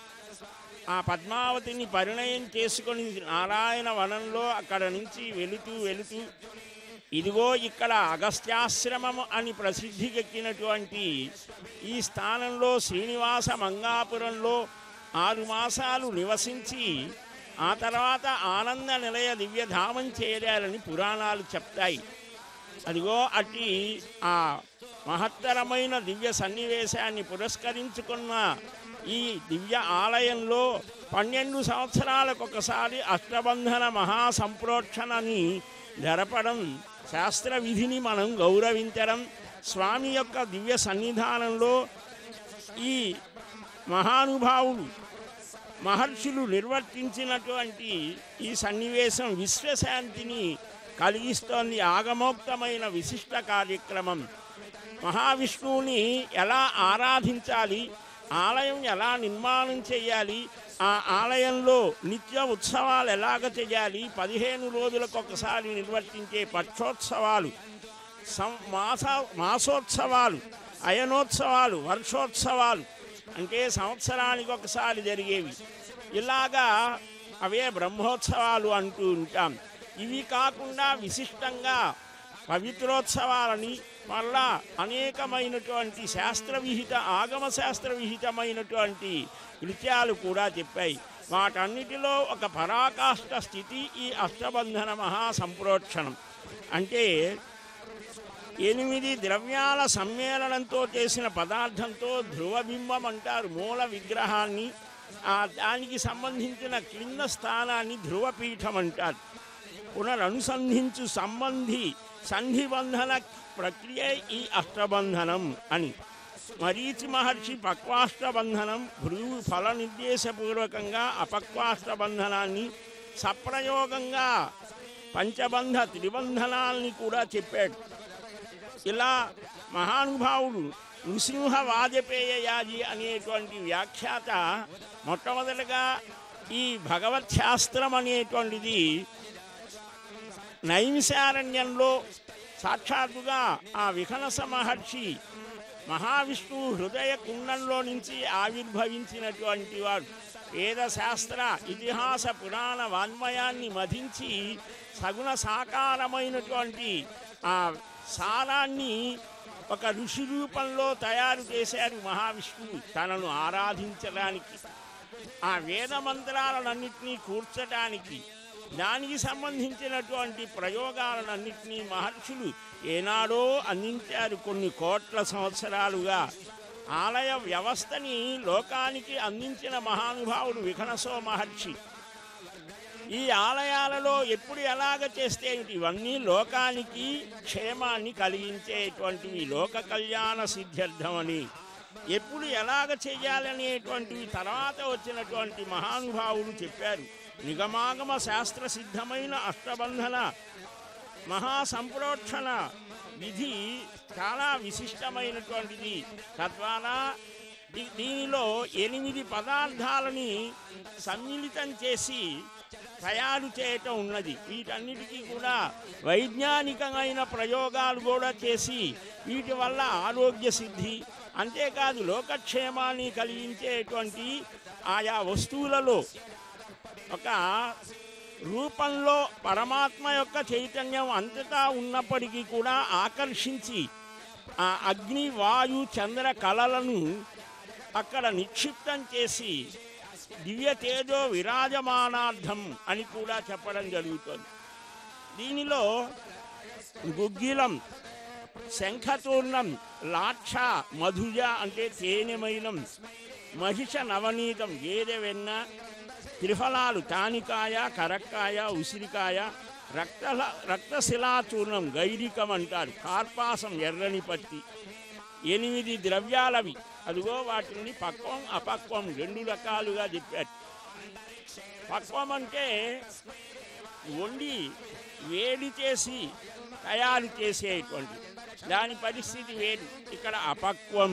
ఆ పద్మావతిని పరిణయం చేసుకొని నారాయణ వనంలో అక్కడ నుంచి వెళుతూ వెళుతూ ఇదిగో ఇక్కడ అగస్త్యాశ్రమము అని ప్రసిద్ధికెక్కినటువంటి ఈ స్థానంలో శ్రీనివాస మంగాపురంలో ఆరు మాసాలు నివసించి ఆ తర్వాత ఆనంద నిలయ దివ్యధామం చేరాలని పురాణాలు చెప్తాయి. అదిగో అట్టి ఆ మహత్తరమైన దివ్య సన్నివేశాన్ని పురస్కరించుకున్న ఈ దివ్య ఆలయంలో పన్నెండు సంవత్సరాలకు ఒకసారి అష్టబంధన మహాసంప్రోక్షణని జరపడం, శాస్త్ర విధిని మనం గౌరవించడం, స్వామి యొక్క దివ్య సన్నిధానంలో ఈ మహానుభావులు మహర్షులు నిర్వర్తించినటువంటి ఈ సన్నివేశం విశ్వశాంతిని కలిగిస్తోంది. ఆగమోక్తమైన విశిష్ట కార్యక్రమం. మహావిష్ణువుని ఎలా ఆరాధించాలి, ఆలయం ఎలా నిర్మాణం చేయాలి, ఆ ఆలయంలో నిత్య ఉత్సవాలు ఎలాగ చేయాలి, పదిహేను రోజులకు ఒకసారి నిర్వర్తించే పక్షోత్సవాలు, సం మాస మాసోత్సవాలు, అయనోత్సవాలు, వర్షోత్సవాలు అంటే సంవత్సరానికి ఒకసారి జరిగేవి. ఇలాగా అవే బ్రహ్మోత్సవాలు అంటూ ఉంటాం. ఇవి కాకుండా విశిష్టంగా పవిత్రోత్సవాలని మళ్ళా అనేకమైనటువంటి శాస్త్రవిహిత ఆగమ శాస్త్ర విహితమైనటువంటి నృత్యాలు కూడా చెప్పాయి. వాటన్నిటిలో ఒక పరాకాష్ఠ స్థితి ఈ అష్టబంధన మహాసంప్రోక్షణం. అంటే ఎనిమిది ద్రవ్యాల సమ్మేళనంతో చేసిన పదార్థంతో ధ్రువబింబం అంటారు. మూల విగ్రహాన్ని, ఆ దానికి సంబంధించిన క్రింద స్థానాన్ని ధ్రువపీఠం అంటారు. పునరనుసంధించు సంబంధి సంధిబంధన ప్రక్రియ ఈ అష్టబంధనం అని. మరీచి మహర్షి పక్వాష్టబంధనం, భృగు ఫల నిర్దేశపూర్వకంగా అపక్వాష్టబంధనాన్ని, సప్రయోగంగా పంచబంధ త్రిబంధనాల్ని కూడా చెప్పాడు. ఇలా మహానుభావుడు నృసింహ వాజపేయ యాజి అనేటువంటి వ్యాఖ్యాత మొట్టమొదటిగా ఈ భగవత్ శాస్త్రం అనేటువంటిది నైమిషారణ్యంలో సాక్షాత్తుగా ఆ విఖనస మహర్షి మహావిష్ణువు హృదయ కుండంలో నుంచి ఆవిర్భవించినటువంటి వాడు. వేదశాస్త్ర ఇతిహాస పురాణ వాన్మయాన్ని మధించి సగుణ సాకారమైనటువంటి ఆ సారాన్ని ఒక ఋషి రూపంలో తయారు చేశారు మహావిష్ణువు తనను ఆరాధించడానికి. ఆ వేద మంత్రాలన్నింటినీ కూర్చడానికి, దానికి సంబంధించినటువంటి ప్రయోగాలన్నింటినీ మహర్షులు ఏనాడో అందించారు. కొన్ని కోట్ల సంవత్సరాలుగా ఆలయ వ్యవస్థని లోకానికి అందించిన మహానుభావుడు విఖనసో మహర్షి. ఈ ఆలయాలలో ఎప్పుడు ఎలాగ చేస్తే ఇవన్నీ లోకానికి క్షేమాన్ని కలిగించేటువంటివి, లోక కళ్యాణ సిద్ధ్యర్థమని ఎప్పుడు ఎలాగ చేయాలనేటువంటివి తర్వాత వచ్చినటువంటి మహానుభావులు చెప్పారు. నిగమాగమ శాస్త్ర సిద్ధమైన అష్టబంధన మహాసంప్రోక్షణ విధి చాలా విశిష్టమైనటువంటిది. తద్వారా దీ- దీనిలో ఎనిమిది పదార్థాలని సమ్మిళితం చేసి తయారు చేయటం ఉన్నది. వీటన్నిటికీ కూడా వైజ్ఞానికమైన ప్రయోగాలు కూడా చేసి వీటి వల్ల ఆరోగ్య సిద్ధి, అంతేకాదు లోకక్షేమాన్ని కలిగించేటువంటి ఆయా వస్తువులలో ఒక రూపంలో పరమాత్మ యొక్క చైతన్యం అంతటా ఉన్నప్పటికీ కూడా ఆకర్షించి ఆ అగ్ని వాయు చంద్ర కళలను అక్కడ నిక్షిప్తం చేసి దివ్య తేజో విరాజమానార్థం అని కూడా చెప్పడం జరుగుతుంది. దీనిలో గుగ్గిలం, శంఖతూర్ణం, లాక్ష, మధుజ అంటే తేనెమైనం, మహిష నవనీతం గేదె వెన్న, త్రిఫలాలు తానికాయ, కరక్కాయ, ఉసిరికాయ, రక్త రక్తశిలాచూర్ణం గైరికం అంటారు, కార్పాసం ఎర్రని పత్తి, ఎనిమిది ద్రవ్యాలవి. అదిగో వాటిని పక్వం అపక్వం రెండు రకాలుగా చెప్పారు. పక్వం అంటే వండి వేడి చేసి తయారు చేసేటువంటి దాని పరిస్థితి వేరు. ఇక్కడ అపక్వం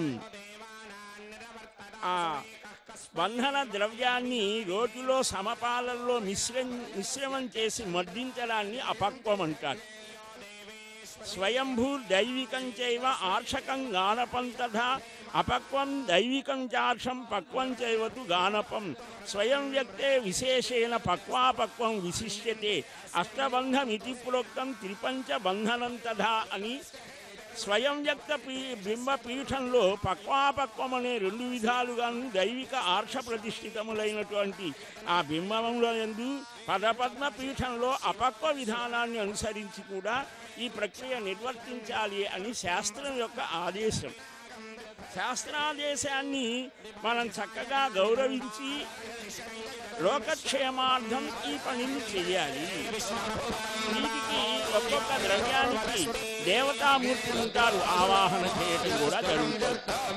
ఆ బంధన ద్రవ్యాన్ని రోటిలో సమపాలల్లో మిశ్రం మిశ్రమం చేసి మర్దించడాన్ని అపక్వం అంటారు. స్వయంభూ దైవికం చైవ ఆర్షకం గానపం తథా అపక్వం దైవికం చార్షం పక్వం చైవతు గానపం స్వయం వ్యక్తే విశేషేణ పక్వాపక్వం విశిష్యతే అష్టబంధమితి ప్రోక్తం త్రిపంచ బంధనం తథా అని స్వయం వ్యక్త పీ బింబపీఠంలో పక్వాపక్వం అనే రెండు విధాలుగాను దైవిక ఆర్ష ప్రతిష్ఠితములైనటువంటి ఆ బింబముల యందు పదపద్మ పీఠంలో అపక్వ విధానాన్ని అనుసరించి కూడా ఈ ప్రక్రియ నిర్వర్తించాలి అని శాస్త్రం యొక్క ఆదేశం. శాస్త్రాదేశాన్ని మనం చక్కగా గౌరవించి లోకక్షేమార్థం ఈ పనిని చేయాలి. వీటికి ఒక్కొక్క ద్రవ్యానికి దేవతామూర్తులు ఉంటారు, ఆవాహన చేయటం కూడా జరుగుతుంది.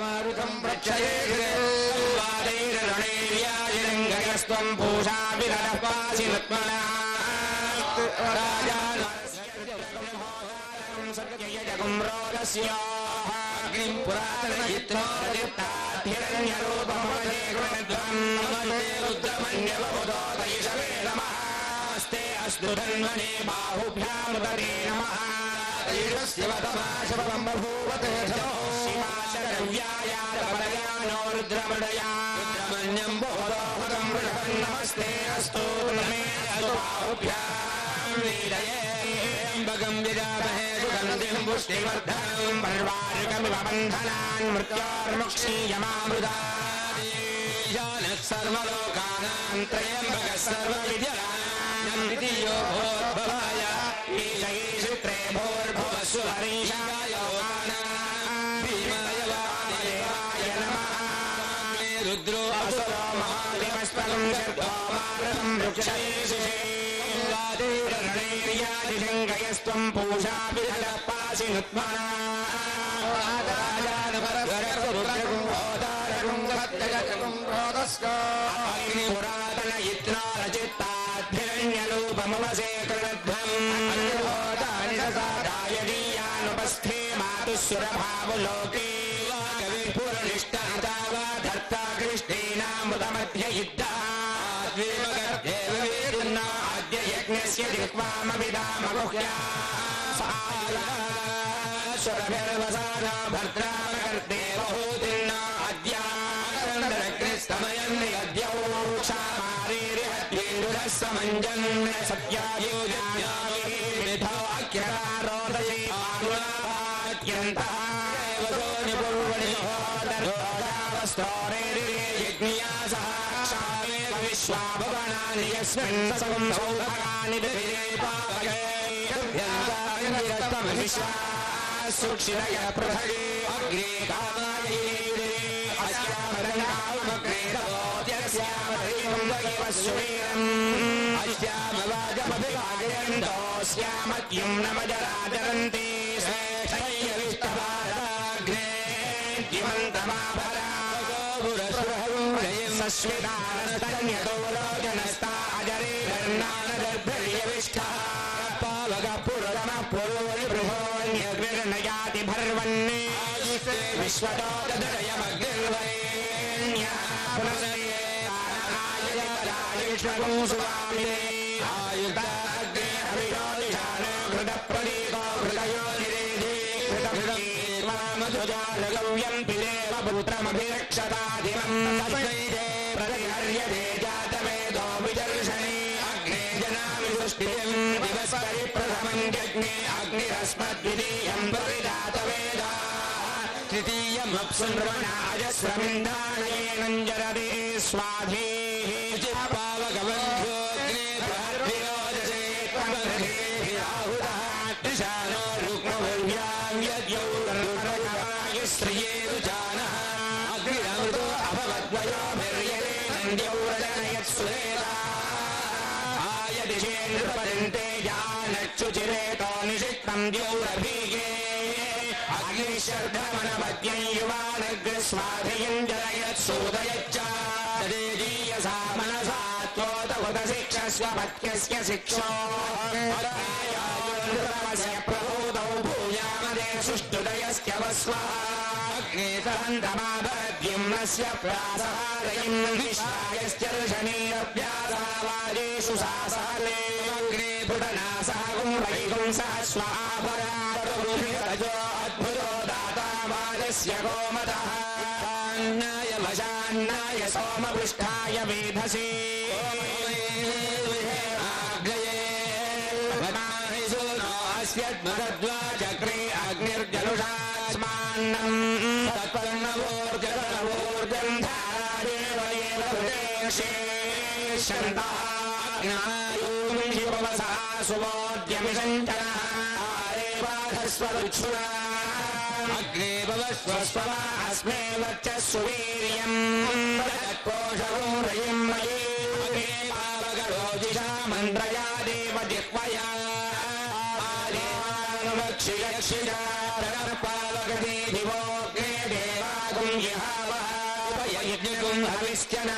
భగం విజామహే సుగంధిం పుష్టివర్ధనం పర్వారుకమివ బంధనాన్ మృత్యోర్ముక్షీయమామృతాదీశానః సర్వలోకానాం త్రయంబకః సర్వవిద్యనాం ద్వితీయో భూర్భువాయ ఈశైషుత్రే భూర్భువస్సు హరీశాయ భీమాయ వామదేవాయ నమః రుద్రో అసురో మహాదేవస్పరం శర్దో మారుతం వృక్షైషిషే రణైర్యాదిశంకయస్త్వం పూషాభిరపాసి నుత్మనా పురాతన ఇత్నారచిత్తాద్భిరణ్యరూపమవసే కృణధ్వం దాయదీయానుపస్థే మాతుసురభావులోకే కవిపురనిష్ఠావా ధర్తా కృష్ణేనామృతమధ్య యుద్ధా యజ్ఞస్య దిక్వామవిదామగుహ్యా సాలాశురభిర్వసాన భద్రామకర్తే బహూతిన్న అద్యాగ్నిస్తమయం నిగద్యౌక్షామారీరిహత్యేందురः సమంజన్ సత్యాయోజారోదయే ఆనురాత్యంతః నిపుర్వణి యజ్ఞయా సహ విశ్వాభవనాని యస్మిన్ సంసౌభగాని విశ్వాసుక్షిరయ పృథగే అగ్రే కామాయే అస్యామవాజమభివాజయంతోస్యామత్యం నమజరాజరంతే శ్రేష్టైర్విష్టభారతాగ్నే విశ్వదోదయమగ్నిర్వై विष्णुं सुवामि आयुर्दाग्रे हविषोदिशानो घृतप्रदीपो घृतयो निरेधे घृतघृतमधुजालगव्यं पिदेव पुत्रमभिरक्षतादिमं तस्मै ते प्रतिहर्यते जातवेदो विदर्शने अग्ने जनामि सुष्टिं दिवस्करि प्रथमं यज्ञे अग्निरस्मद्वितीयं प्रविदातवेदा तृतीयमप्सुन्द्रवणाजस्रमिन्दानयेनं जरति स्वाधीः चित्पावकवन्ध्योऽग्ने प्रहर्भिरोदसे त्वमर्हेः राहुलः त्रिशानो रुक्मभव्यां यद्यौर्नर्मकाय श्रियेतु जानः अग्निरमृतो अभवद्वयोभिर्यरेणं द्यौरजनयत्सुरेता आयदिशे नृपदन्ते जानच्छुचिरेतो निषिक्तं द्यौरभीगे अग्निशर्धमनमद्यं युवानग्रस्वाधयं जलयत्सूदयच्च तदेजीयसा मनसा त्वोतवदशिक्षस्व पत्यस्य शिक्षो नृपस्य प्रभूतौ भूयामदे सुष्ठुदयस्त्यवस्वः अग्नेतरन्तमाभद्युम्नस्य प्रासहारयं विश्वायश्चर्षणीरभ्यासावाजेषु सासहले अग्ने पुटनासः कुम्भैकुं सहस्वापरातरुभिरजो अद्भुतो दाता वाजस्य गोमतः अन्नाय वशान्नाय सोमपृष्ठाय वेधसे अस्यद्मदद्वाचक्रे अग्निर्जनुषास्मान्नम् तत्पर्णवोर्जनवोर्जं धारादेवयेषन्तः ज्ञायूं शिववसः सुवोद्यमिषञ्चनः आरेवाधस्वरुच्छुरा अग्ने भवस्वस्वः अस्मे वर्चस्सु वीर्यम् तत्पोषवं रयिं मयि अग्ने पावकरोजिषा मन्द्रया देव जिह्वया आदेवानुवक्षियक्षिषारपावकते दिवोऽग्ने देवागुं जिहावः उपयज्ञगुं हविष्यनः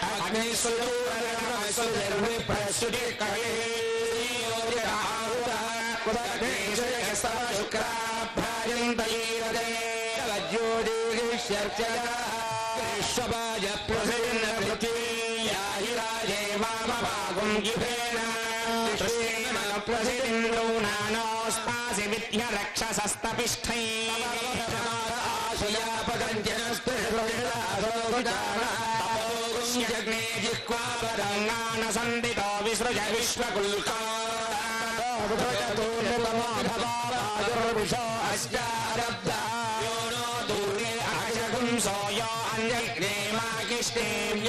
प्रसिन्द्रौनानोस्तासि विद्यरक्षसस्तपिष्ठै जग्ने जिह्वावरङ्गानसन्दितो विसृज विश्वकुल्कार्विषो अस्यारब्धा यो नो दूरे अक्षकुंसो यो अन्यग्ने माकिष्टे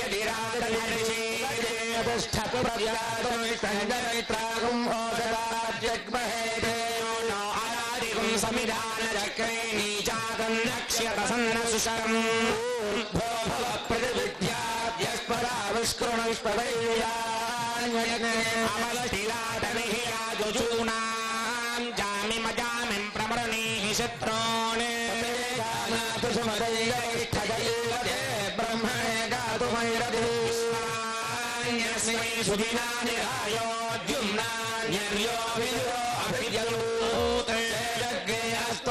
यदिरातिष्ठतु प्रव्यातुमिष्टैत्रागुं ओषधाज्जग्महे देवो नो अरादिगुं समिधानचक्रे नीचातन्नक्ष्यतसन्नसुशरम् भो भव अमलशिलातमिहिराजुजूनां जामिमजामिं प्रमरणीः शत्रून् ब्रह्मणे गातुमैरस्मै सुदिनानिरायोद्युम्नान्यो विदुरो अभिजलूते यज्ञेऽस्तु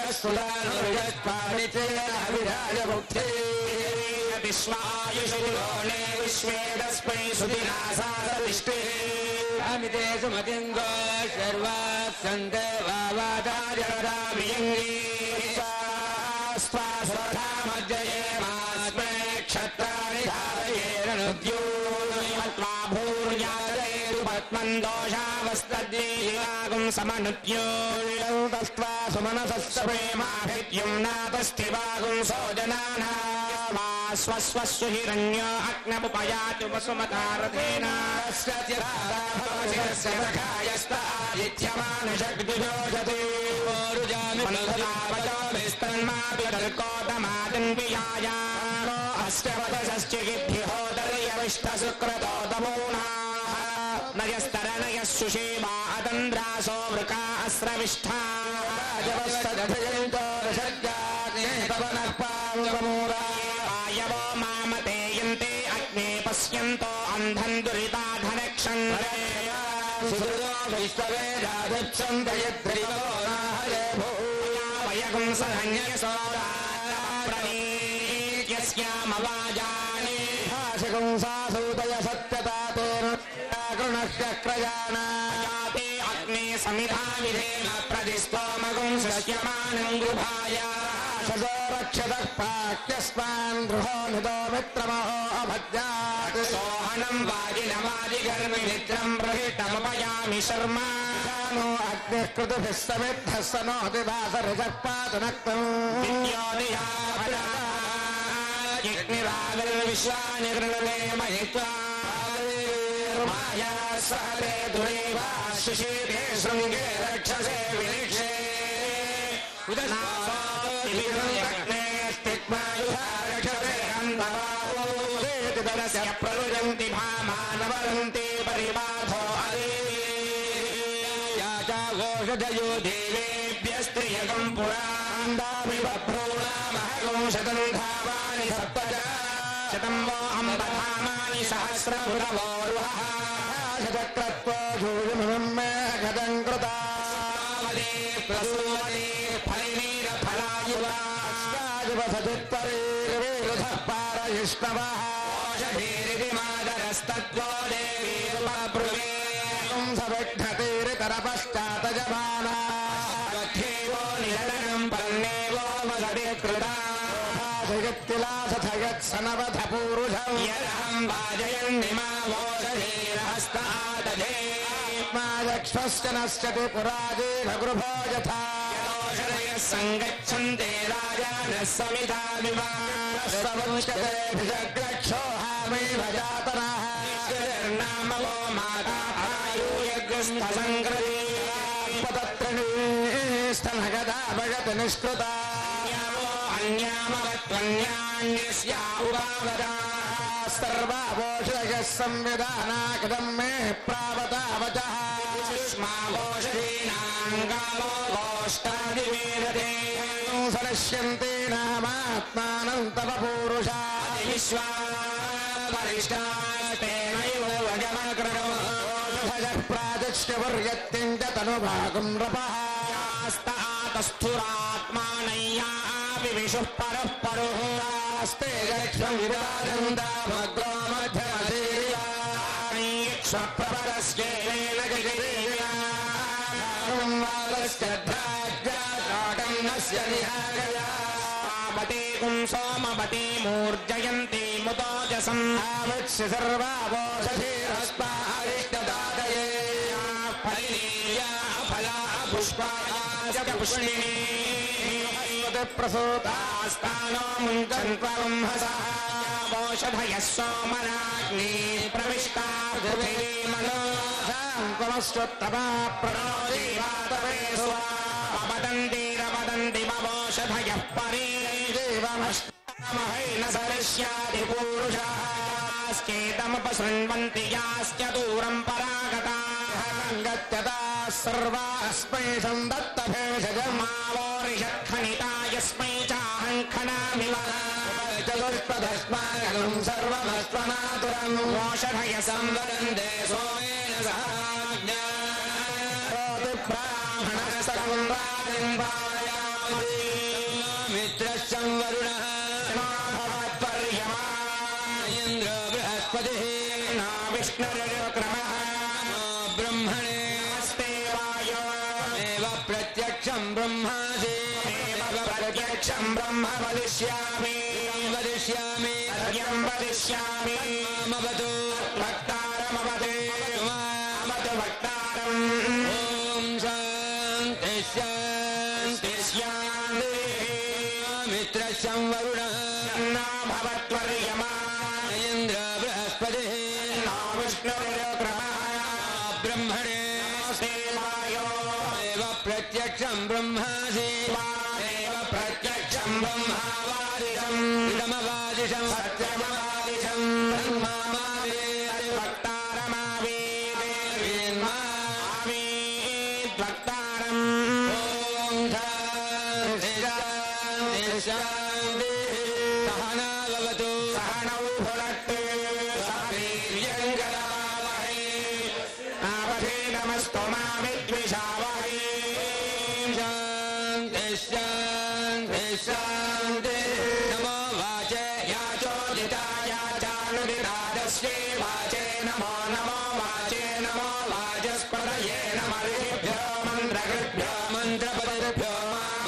भगस्सुरानुर्यत्पाणितेऽविराजमुक्ते विश्वायुषुलोने विश्वे तस्मै सुदिनासादविष्टे अमिते सुमतिङ्गो शर्वात् सन्ते वावादाजरामियङ्गी स्वास्वधामज्जये मास्मै क्षत्राणि धारयेन नुद्योत्वा भूर्यादयेरुपत्मन् दोषावस्तद्येवागुं समनुद्यो तस्त्वा सुमनसस्य प्रेमाभिद्युं नातस्थिवागुं सोजनाना स्वस्वस्सु हिरण्यो अग्नमुपयातु वसुमतारथेन सखायस्तादित्यमानुषग्दुजोषते ोरुजामिस्तन्मापितर्कोतमादन्वियाया अष्टवदश्चिगिभ्योदर्यविष्टसुक्रतोतमूना नयस्तरनयः सुषेमा अतन्द्रासो वृका अस्रविष्ठा आयवो मामते यन्ते अग्ने पश्यन्तो अन्धन् दुरिताधनक्षन् वयगुं सहन्यसोराप्रणीत्यस्यामवाजानि भाषगुं सासूदय सत्यतातो दास्यमानं गृहाय सजो रक्षतः पाक्यस्मान् गृहो निदो मित्रमहो अभद्यात् सोहनं वाजिनमादिगर्मिमित्रं प्रहितमुपयामि शर्मा नो अग्निः कृतुभिः समिद्धः स नो दिवासरजः पातु नक्तम् विश्वानि गृहे महित्वा माया सहते दुरेवा शिशीते शृङ्गे रक्षसे विनिक्षे रक्षसे प्रलुजन्ति भामानवरन्ति परिबाधो घोषयो देवेभ्यस्त्रियकम् पुरान्दामिव भ्रूणामहगं शतं धावानि सप्तज शतं वो अम्बधामानि सहस्रपुरवोरुहः शतक्रत्वो झूर्मिमं मे गदं कृता प्रसूवते फलैर्फलायुवायुवसचित्तरैर्वेरुधः पारयिष्णवः ओषधीरिति मादरस्तत्त्वो देवीरुपब्रुवे सविघ्नतेरितरपश्चातजमाना गच्छेवो निरलनं पर्णेवो मदधिकृता जगत्तिलासथयत्सनवधपूरुषं यदहं वाजयन्निमावोषधीरहस्तादधे मादक्ष्मश्च नश्यति पुराजेन गृभो यथा यदोषधयः सङ्गच्छन्ते राजानः समिधामिवास्तवंश्चतेभिषग्रक्षोहामेव जातनः नाम वो माता आयुयग्रस्तसङ्ग्रहीस्तनगदा भगत निष्कृता अन्यामवत्वन्यान्यस्या उपावदा सर्वावोषधयः संविधानाकृतं मे प्रावतावचः सुष्मावोषधीनाङ्गालो गोष्ठादिवेदते सरष्यन्ते नामात्मानं तव पूरुषा विश्वा वरिष्ठास्तेनैव वजमकृतो प्राजक्ष्यवर्यत्तिं च तनुभागं नृपः यास्तातस्थुरात्मानय्यापि विशुः परः परुः यास्ते यक्ष्मं विराजन्दाभग्रो मध्यमधीर्यायक्ष्मप्रपरस्येन गजदेव्यास्य ध्राज्याटाटं नस्य निहागया पापतीकुं सोमपती मूर्जयन्ती मुदोजसम् आवत्स्य सर्वावोषधीरस्मारिष्टदादये फलिनीया फला पुष्पायाश्च पुष्णिनी प्रसूतास्तानो मुञ्चन्त्वंहसः वोषधयः सोमनाग्नि प्रविष्टा पृथिवीमनोषान्त्वमश्वत्तमा प्रणो देवातपे स्वपदन्तिरपदन्ति मवोषधयः परे देवमष्टमहैन सरिष्याति पूरुषाश्चेदमुपशृण्वन्ति याश्च दूरं परागताः गच्छताः सर्वास्मै सन्दत्तभेषजमावोरिषत्खनिता यस्मै चाहं खनामिव चतुष्पदस्माकं सर्वमस्त्वमातुरं वोषधयः संवदन्ते सोमेन सहाज्ञा ब्राह्मणस्तकं राजन् वायामि मित्रश्चं वरुणः भवत्पर्यमा इन्द्र बृहस्पतिः न विष्णुर्क्रमः ब्रह्मणे अस्ते वायो एव प्रत्यक्षं ब्रह्मासि एव प्रत्यक्षं ब्रह्म वदिष्यामि वदिष्यामि सत्यं वदिष्यामि ममवतु वक्तारमवते ममवतु वक्तारम् ॐ शान्ति शान्ति शान्तिः मित्रश्चं वरुणः न भवत्वर्यमा इन्द्र बृहस्पतिः न विष्णुर्क्रमः ब्रह्मणे सेवायो एव प्रत्यक्षं ब्रह्मासि एव प्रत्यक्षं ब्रह्मावादिशम् इदमवादिशं सत्यमवादिशं ब्रह्मामावे वक्तारमावेदेवीन्मावेद् वक्तारम् ॐ शान्तिः सहना भवतु सहनौ भुनक्तु सह वीर्यङ्करवावहै आवधेनमस्तु मा विद्विषावहै शान्तिः शान्तिः शान्तिः नमो वाचे याचोदिताय चानुदितादस्यै वाचे नमो नमो वाचे नमो वाचस्पतये नमः मन्त्रकृभ्यो मन्त्रपतिभ्यो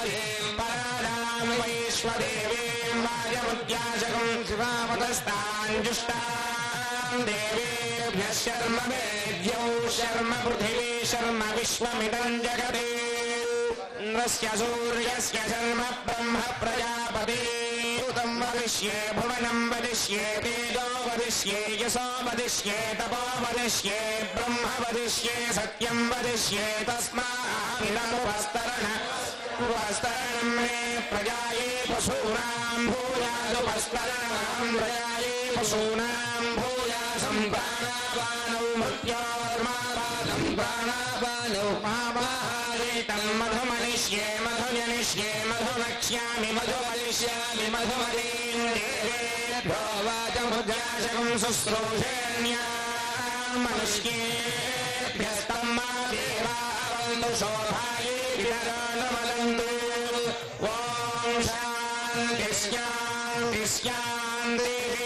देवीं परादां वैश्वदेवीं वाजमुद्याशकं शिवामतस्ताञ्जुष्टां देवेभ्यः शर्म वेद्यौ शर्म पृथिवी शर्म विश्वमिदं जगते इन्द्रस्य सूर्यस्य शर्म ब्रह्म प्रजापति तं वदिष्ये भुवनं वदिष्ये तेजो वदिष्ये यशो वदिष्ये तपो वदिष्ये ब्रह्म वदिष्ये सत्यं वदिष्ये तस्मादुपस्तरण उपस्तरणं मे प्रजाये पशूनां भूयादुपस्तरणं प्रजाये पशूनां भूयासं प्राणापानौ मृत्योर्मापानं प्राणापानौ मामाहारेतं मधुमनिष्ये मधुजनिष्ये मधुमक्ष्यामि मधुमदिष्यामि मधुमदीं देवेभ्यो वाचमुद्याशकं शुश्रूषेण्यां मनुष्येभ्यस्तं मा देवा वन्दु शोभाये वितरणमलन्तु ॐ शान्ति शान्ति शान्तिः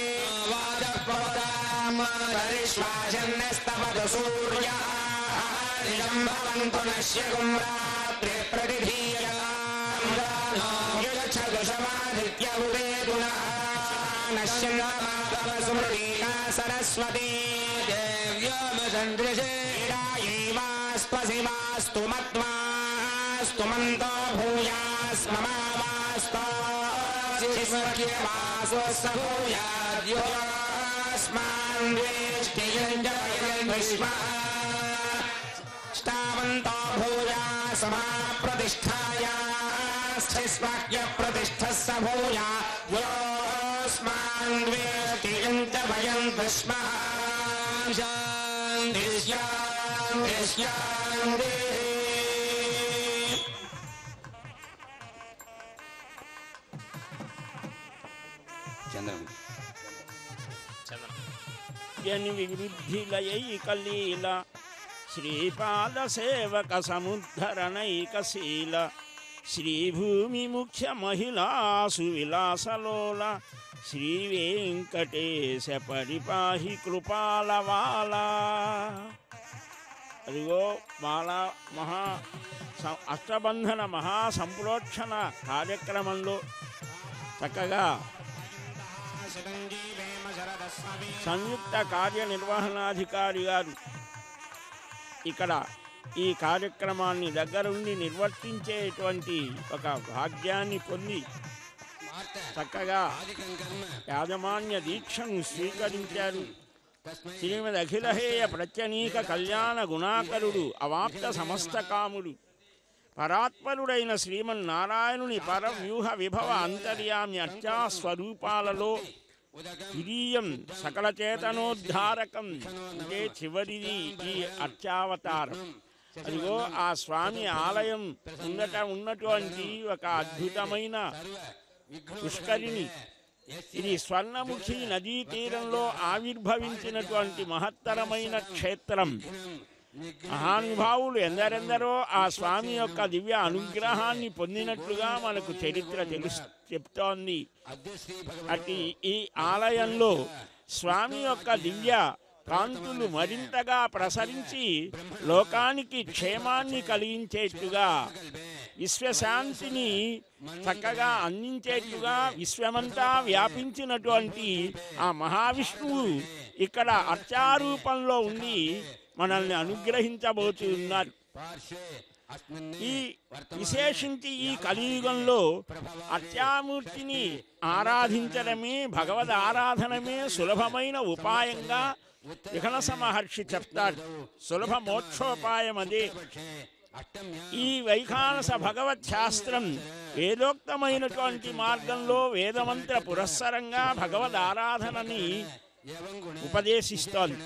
वाजपवतामरिश्वासन्नस्तवतु सूर्यः निजं भवन्तु नश्यगुं रात्रिः प्रतिधीयतां युगच्छतु शमादित्य उदेतुनः नश्यन्नमातव स्मृतिना सरस्वती देव्योमचन्द्रशे इडायैवास्त्वसि वास्तु मत्वास्तु मन्तो भूयास्ममावास्तो शिष्मक्यवासोऽस्स भूयाद्योऽस्मान् द्वेष्टियञ्जयन् विश्वः ष्टावन्तो भूयासमाप्रतिष्ठायाश्चिष्मक्यप्रतिष्ठः भूया योऽस्मान् द्वेष्टियञ्च भयन्तु स्मः शान्तिः शान्तिः शान्तिः జని వివృద్ధిలయైకలీల శ్రీపాద సేవక సముద్ధరణైకశీల శ్రీభూమి ముఖ్య మహిళా సువిలాసలోల శ్రీ వెంకటేశ పరిపాహి కృపాలవాల. అదిగో బాల మహా అష్టబంధన మహాసంప్రోక్షణ కార్యక్రమంలో చక్కగా సంయుక్త కార్యనిర్వహణాధికారి గారు ఇక్కడ ఈ కార్యక్రమాన్ని దగ్గరుండి నిర్వర్తించేటువంటి ఒక భాగ్యాన్ని పొంది చక్కగా యాజమాన్య దీక్షను స్వీకరించారు. శ్రీమద్ అఖిలహేయ ప్రత్యనీక కళ్యాణ గుణాకరుడు అవాప్త సమస్త కాముడు పరాత్పరుడైన శ్రీమన్నారాయణుని పరవ్యూహ విభవ అంతర్యామి అర్చా స్వరూపాలలో తురీయం సకల చేతనోద్ధారకం అంటే చివరిది ఈ అర్చావతారం. అదిగో ఆ స్వామి ఆలయం ముందట ఉన్నటువంటి ఒక అద్భుతమైన పుష్కరిణి. ఇది స్వర్ణముఖి నదీ తీరంలో ఆవిర్భవించినటువంటి మహత్తరమైన క్షేత్రం. మహానుభావులు ఎందరెందరో ఆ స్వామి యొక్క దివ్య అనుగ్రహాన్ని పొందినట్లుగా మనకు చరిత్ర తెలుసు చెప్తోంది. అటు ఈ ఆలయంలో స్వామి యొక్క దివ్య కాంతులు మరింతగా ప్రసరించి లోకానికి క్షేమాన్ని కలిగించేట్టుగా విశ్వశాంతిని చక్కగా అందించేట్టుగా విశ్వమంతా వ్యాపించినటువంటి ఆ మహావిష్ణువు ఇక్కడ అర్చారూపంలో ఉండి మనల్ని అనుగ్రహించబోతున్నారు. ఈ విశేషించి ఈ కలియుగంలో అర్చామూర్తిని ఆరాధించడమే భగవద్ ఆరాధనమే సులభమైన ఉపాయంగా విఘనస మహర్షి చెప్తాడు. సులభ మోక్షోపాయం అదే. ఈ వైఖానస భగవత్ శాస్త్రం వేదోక్తమైనటువంటి మార్గంలో వేదమంత్ర పురస్సరంగా భగవద్ ఆరాధనని ఉపదేశిస్తోంది.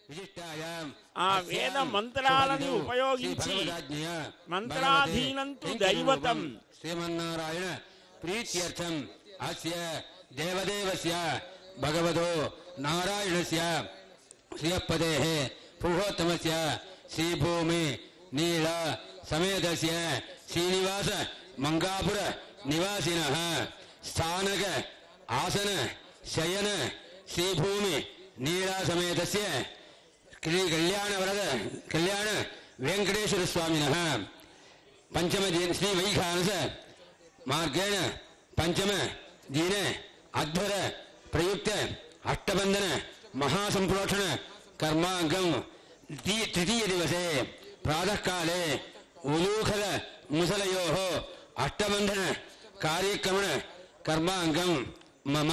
ఆ వేద మంత్రాలను ఉపయోగించి మంత్రాధీనంతు దైవతం శ్రీమన్నారాయణ ప్రీత్యర్థం అస్య దేవదేవస్య భగవతో నారాయణస్య శ్రియపదేః పురుషోత్తమస్య శ్రీభూమి నీల సమేతస్య శ్రీనివాస మంగాపుర నివాసినః స్థానక ఆసన శయన శ్రీభూమి నీల సమేతస్య శ్రీ కళ్యాణ వరద కళ్యాణ వెంకటేశ్వర స్వామినః పంచమ శ్రీ వైఖానస మార్గేణ పంచమ దీనే అధ్వర ప్రయుక్త అష్టబంధన మహాసంప్రోక్షణ కర్మాంగం తృతీయ దివసే ప్రాతకాలే ఉలూఖల ముసలయో అష్టబంధన కార్యక్రమణ కర్మాంగం మమ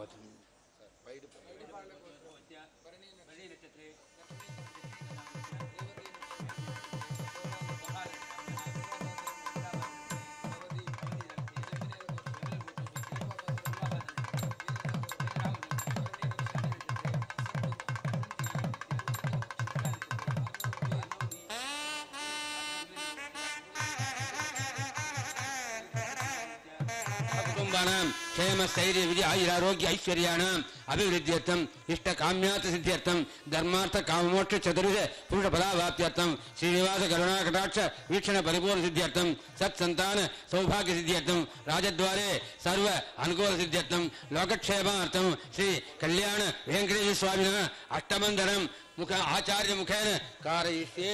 క్షేమస్థైర్య విజయ ఆయురారోగ్య ఐశ్వర్యాణం అభివృద్ధ్యర్థం ఇష్టకామ్యార్థ సిద్ధ్యర్థం ధర్మార్థ కామమోక్ష చతుర్విధ పురుష ఫలావాప్త్యర్థం శ్రీనివాస కరుణాకటాక్ష వీక్షణ పరిపూర్ణ సిద్ధ్యర్థం సత్సంతాన సౌభాగ్య సిద్ధ్యర్థం రాజద్వారే సర్వ అనుకూల సిద్ధ్యర్థం లోకక్షేమార్థం శ్రీ కళ్యాణ వెంకటేశ్వర స్వామిన అష్టబంధనం ముఖ ఆచార్య ముఖేన కారయిష్యే.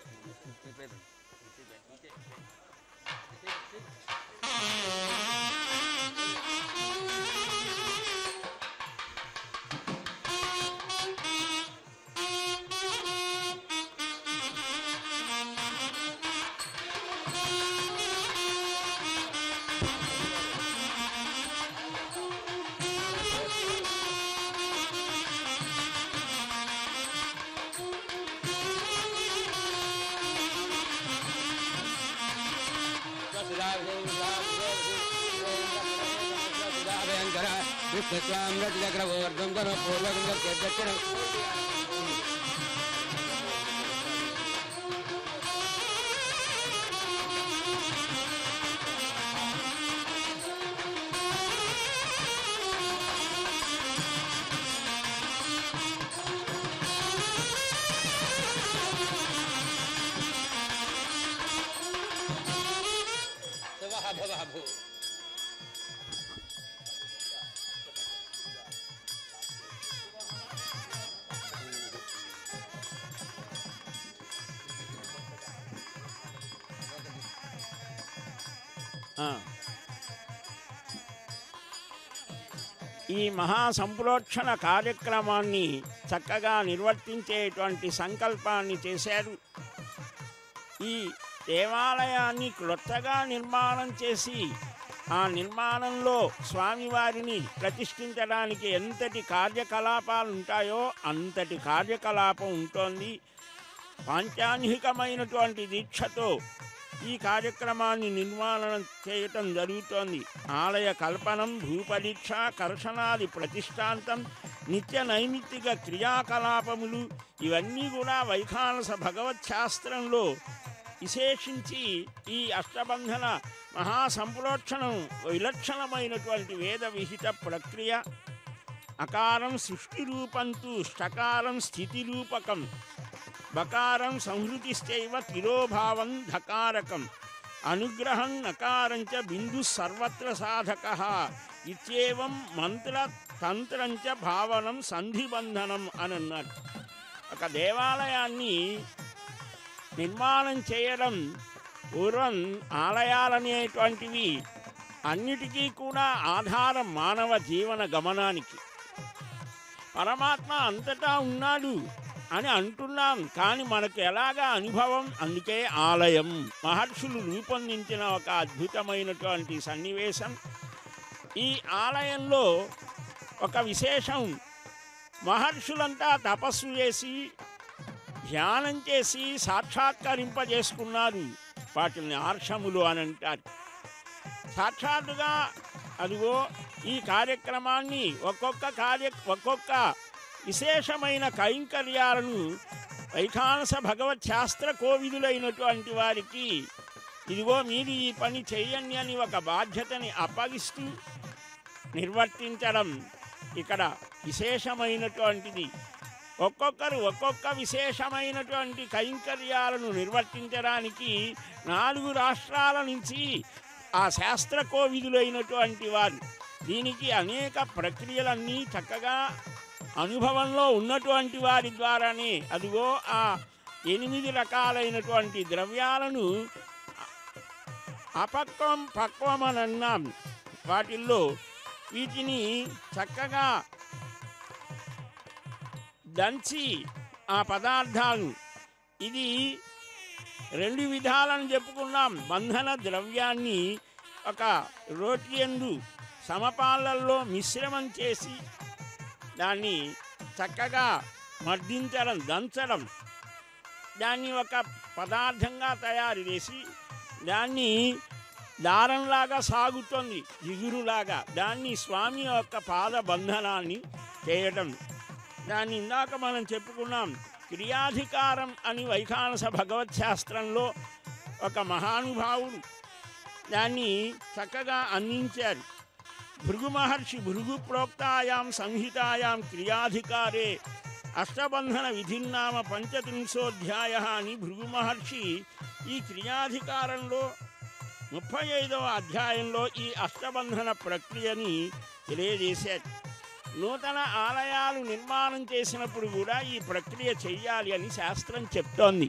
విష్ణుస్వామిగ్రవర్ధం గణ పూర్వగం దక్షిణ ఈ మహాసంప్రోక్షణ కార్యక్రమాన్ని చక్కగా నిర్వర్తించేటువంటి సంకల్పాన్ని చేశారు. ఈ దేవాలయాన్ని క్రొత్తగా నిర్మాణం చేసి ఆ నిర్మాణంలో స్వామివారిని ప్రతిష్ఠించడానికి ఎంతటి కార్యకలాపాలు ఉంటాయో అంతటి కార్యకలాపం ఉంటుంది. పాంచాన్హికమైనటువంటి దీక్షతో ఈ కార్యక్రమాన్ని నిర్మాణం చేయటం జరుగుతోంది. ఆలయ కల్పనం, భూపరీక్ష, కర్షణాది ప్రతిష్టాంతం, నిత్య నైమిత్తిక క్రియాకలాపములు ఇవన్నీ కూడా వైఖానస భగవత్ శాస్త్రంలో విశేషించి ఈ అష్టబంధన మహాసంప్రోక్షణం విలక్షణమైనటువంటి వేద విహిత ప్రక్రియ. అకారం సృష్టి రూపంతు షకారం స్థితి రూపకం బకారం సంహృతిశ్చైవ తిరోభావం ధకారకం అనుగ్రహం నకారంచ బిందు సర్వత్ర సాధకః ఇత్యేవం మంత్ర తంత్రంచ భావనం సంధిబంధనం అని అన్నారు. ఒక దేవాలయాన్ని నిర్మాణం చేయడం పూర్వం ఆలయాలనేటువంటివి అన్నిటికీ కూడా ఆధారం మానవ జీవన గమనానికి. పరమాత్మ అంతటా ఉన్నాడు అని అంటున్నాం, కానీ మనకు ఎలాగా అనుభవం? అందుకే ఆలయం మహర్షులు రూపొందించిన ఒక అద్భుతమైనటువంటి సన్నివేశం. ఈ ఆలయంలో ఒక విశేషం, మహర్షులంతా తపస్సు చేసి ధ్యానం చేసి సాక్షాత్కరింపజేసుకున్నారు. వాటిని ఆర్షములు అని అంటారు. సాక్షాత్తుగా అదిగో ఈ కార్యక్రమాన్ని ఒక్కొక్క కార్య ఒక్కొక్క విశేషమైన కైంకర్యాలను వైఖానస భగవత్ శాస్త్ర కోవిదులైనటువంటి వారికి ఇదిగో మీరు ఈ పని చెయ్యండి అని ఒక బాధ్యతని అప్పగిస్తూ నిర్వర్తించడం ఇక్కడ విశేషమైనటువంటిది. ఒక్కొక్కరు ఒక్కొక్క విశేషమైనటువంటి కైంకర్యాలను నిర్వర్తించడానికి నాలుగు రాష్ట్రాల నుంచి ఆ శాస్త్ర కోవిదులైనటువంటి వారు దీనికి అనేక ప్రక్రియలన్నీ చక్కగా అనుభవంలో ఉన్నటువంటి వారి ద్వారానే అదిగో ఆ ఎనిమిది రకాలైనటువంటి ద్రవ్యాలను అపక్వం పక్వం అని అన్నాం. వాటిల్లో వీటిని చక్కగా దంచి ఆ పదార్థాలు ఇది రెండు విధాలను చెప్పుకున్నాం. బంధన ద్రవ్యాన్ని ఒక రోటి యందు సమపాలల్లో మిశ్రమం చేసి దాన్ని చక్కగా మర్దించడం, దంచడం, దాన్ని ఒక పదార్థంగా తయారు చేసి దాన్ని దారంలాగా సాగుతుంది, జిగురులాగా. దాన్ని స్వామి యొక్క పాద బంధనాన్ని చేయటం. దాన్ని ఇందాక మనం చెప్పుకున్నాం. క్రియాధికారం అని వైఖానస భగవత్ శాస్త్రంలో ఒక మహానుభావుడు దాన్ని చక్కగా అందించారు. భృగు మహర్షి భృగు ప్రోక్తాయాం సంహితాయాం క్రియాధికారే అష్టబంధన విధిన్నామ పంచత్రింశోధ్యాయ అని భృగు మహర్షి ఈ క్రియాధికారంలో ముప్పై ఐదవ అధ్యాయంలో ఈ అష్టబంధన ప్రక్రియని తెలియజేశారు. నూతన ఆలయాలు నిర్మాణం చేసినప్పుడు కూడా ఈ ప్రక్రియ చెయ్యాలి అని శాస్త్రం చెప్తోంది.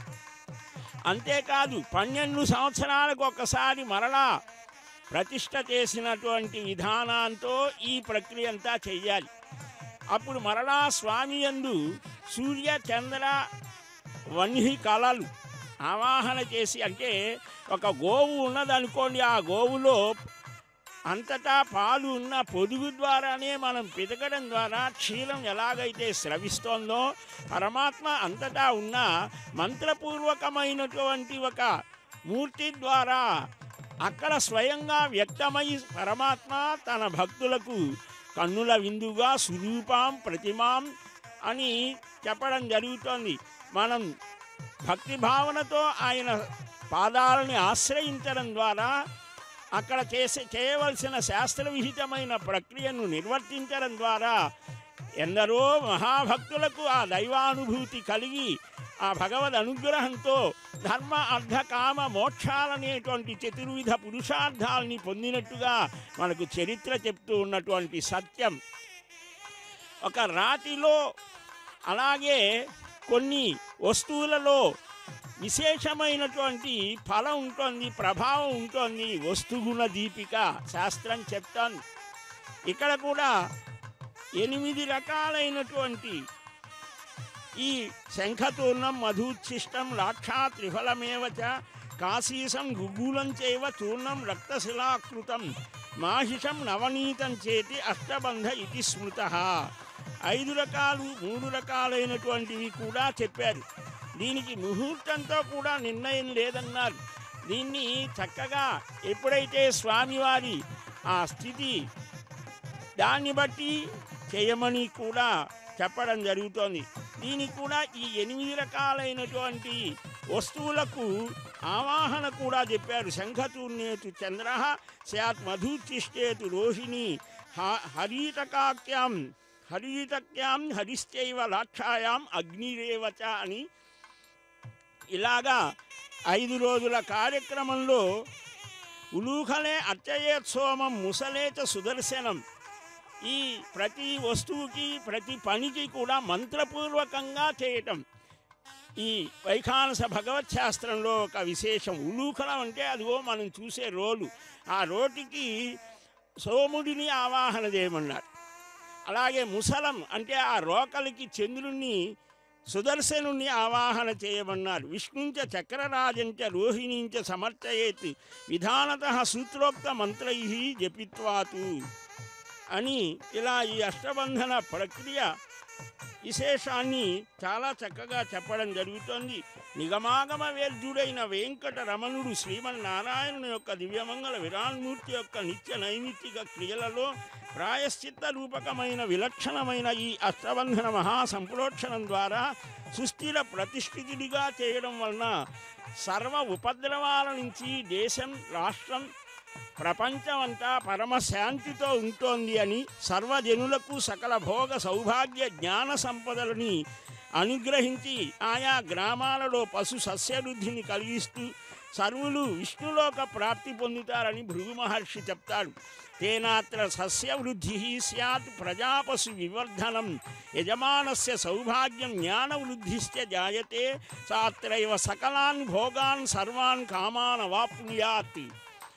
అంతేకాదు పన్నెండు సంవత్సరాలకు ఒకసారి మరలా ప్రతిష్ఠ చేసినటువంటి విధానంతో ఈ ప్రక్రియ అంతా చెయ్యాలి. అప్పుడు మరలా స్వామి యందు సూర్య చంద్ర వన్హి కళలు ఆవాహన చేసి, అంటే ఒక గోవు ఉన్నదనుకోండి, ఆ గోవులో అంతటా పాలు ఉన్న పొదుగు ద్వారానే మనం పితకడం ద్వారా క్షీరం ఎలాగైతే స్రవిస్తోందో పరమాత్మ అంతటా ఉన్న మంత్రపూర్వకమైనటువంటి ఒక మూర్తి ద్వారా అక్కడ స్వయంగా వ్యక్తమై పరమాత్మ తన భక్తులకు కన్నుల విందుగా స్వరూపాం ప్రతిమాం అని చెప్పడం జరుగుతోంది. మనం భక్తి భావనతో ఆయన పాదాలని ఆశ్రయించడం ద్వారా అక్కడ చేసే చేయవలసిన శాస్త్రవిహితమైన ప్రక్రియను నిర్వర్తించడం ద్వారా ఎందరో మహాభక్తులకు ఆ దైవానుభూతి కలిగి ఆ భగవద్ అనుగ్రహంతో ధర్మ అర్థ కామ మోక్షాలనేటువంటి చతుర్విధ పురుషార్థాలని పొందినట్టుగా మనకు చరిత్ర చెప్తూ ఉన్నటువంటి సత్యం. ఒక రాతిలో అలాగే కొన్ని వస్తువులలో విశేషమైనటువంటి ఫలం ఉంటుంది, ప్రభావం ఉంటుంది. వస్తుగుణ దీపిక శాస్త్రం చెప్తాను. ఇక్కడ కూడా ఎనిమిది రకాలైనటువంటి ఈ శంఖతూర్ణం మధుచ్ఛిష్టం లాక్షా త్రిఫలమేవచ కాశీసం గుగ్గులం చేవ చూర్ణం రక్తశిలాకృతం మాహిషం నవనీతం చేతి అష్టబంధ ఇది స్మృత. ఐదు రకాలు మూడు రకాలైనటువంటివి కూడా చెప్పారు. దీనికి ముహూర్తంతో కూడా నిర్ణయం లేదన్నారు. దీన్ని చక్కగా ఎప్పుడైతే స్వామివారి ఆ స్థితి దాన్ని బట్టి చేయమని కూడా చెప్పడం జరుగుతోంది. దీనికి కూడా ఈ ఎనిమిది రకాలైనటువంటి వస్తువులకు ఆవాహన కూడా చెప్పారు. శంఖతూర్ణేతు చంద్ర స్యాత్ మధుచిష్టేతు రోహిణి హరితకాక్యాం హరితక్యాం హరిశ్చైవ లాక్షాయాం అగ్నిరేవచ అని ఇలాగా ఐదు రోజుల కార్యక్రమంలో ఉలూఖలే అర్చయేత్సోమం ముసలేచ సుదర్శనం. ఈ ప్రతి వస్తువుకి ప్రతి పనికి కూడా మంత్రపూర్వకంగా చేయటం ఈ వైఖానస భగవత్ శాస్త్రంలో ఒక విశేషం. ఉలూఖలం అంటే అదిగో మనం చూసే రోలు, ఆ రోటికి సోముడిని ఆవాహన చేయమన్నారు. అలాగే ముసలం అంటే ఆ రోకలికి చంద్రుణ్ణి సుదర్శనుని ఆవాహన చేయమన్నారు. విష్ణుంచ చక్రరాజంచ రోహిణీంచ సమర్చయేత్ విధానత సూత్రోక్త మంత్రై జపిత్వాతు అని ఇలా ఈ అష్టబంధన ప్రక్రియ విశేషాన్ని చాలా చక్కగా చెప్పడం జరుగుతోంది. నిగమాగమ వేద్యుడైన వెంకట రమణుడు శ్రీమన్నారాయణుని యొక్క దివ్యమంగళ విరాన్మూర్తి యొక్క నిత్య నైమిత్తిక క్రియలలో ప్రాయశ్చిత్త రూపకమైన విలక్షణమైన ఈ అష్టబంధన మహాసంప్రోక్షణం ద్వారా సుస్థిర ప్రతిష్ఠితుడిగా చేయడం వలన సర్వ ఉపద్రవాల నుంచి దేశం, రాష్ట్రం, ప్రపంచమంతా పరమశాంతితో ఉంటోంది అని, సర్వజనులకు సకల భోగ సౌభాగ్య జ్ఞాన సంపదలని అనుగ్రహించి ఆయా గ్రామాలలో పశు సస్యవృద్ధిని కలిగిస్తూ సర్వులు విష్ణులోక ప్రాప్తి పొందుతారని భృగు మహర్షి చెప్తాడు. తేనాత్ర సస్యవృద్ధి స్యాత్ ప్రజాపశు వివర్ధనం యజమానస్య సౌభాగ్యం జ్ఞానవృద్ధిశ్చ జాయతే సాత్రైవ సకలాన్ భోగాన్ సర్వాన్ కామాన్ అవాప్నుయాత్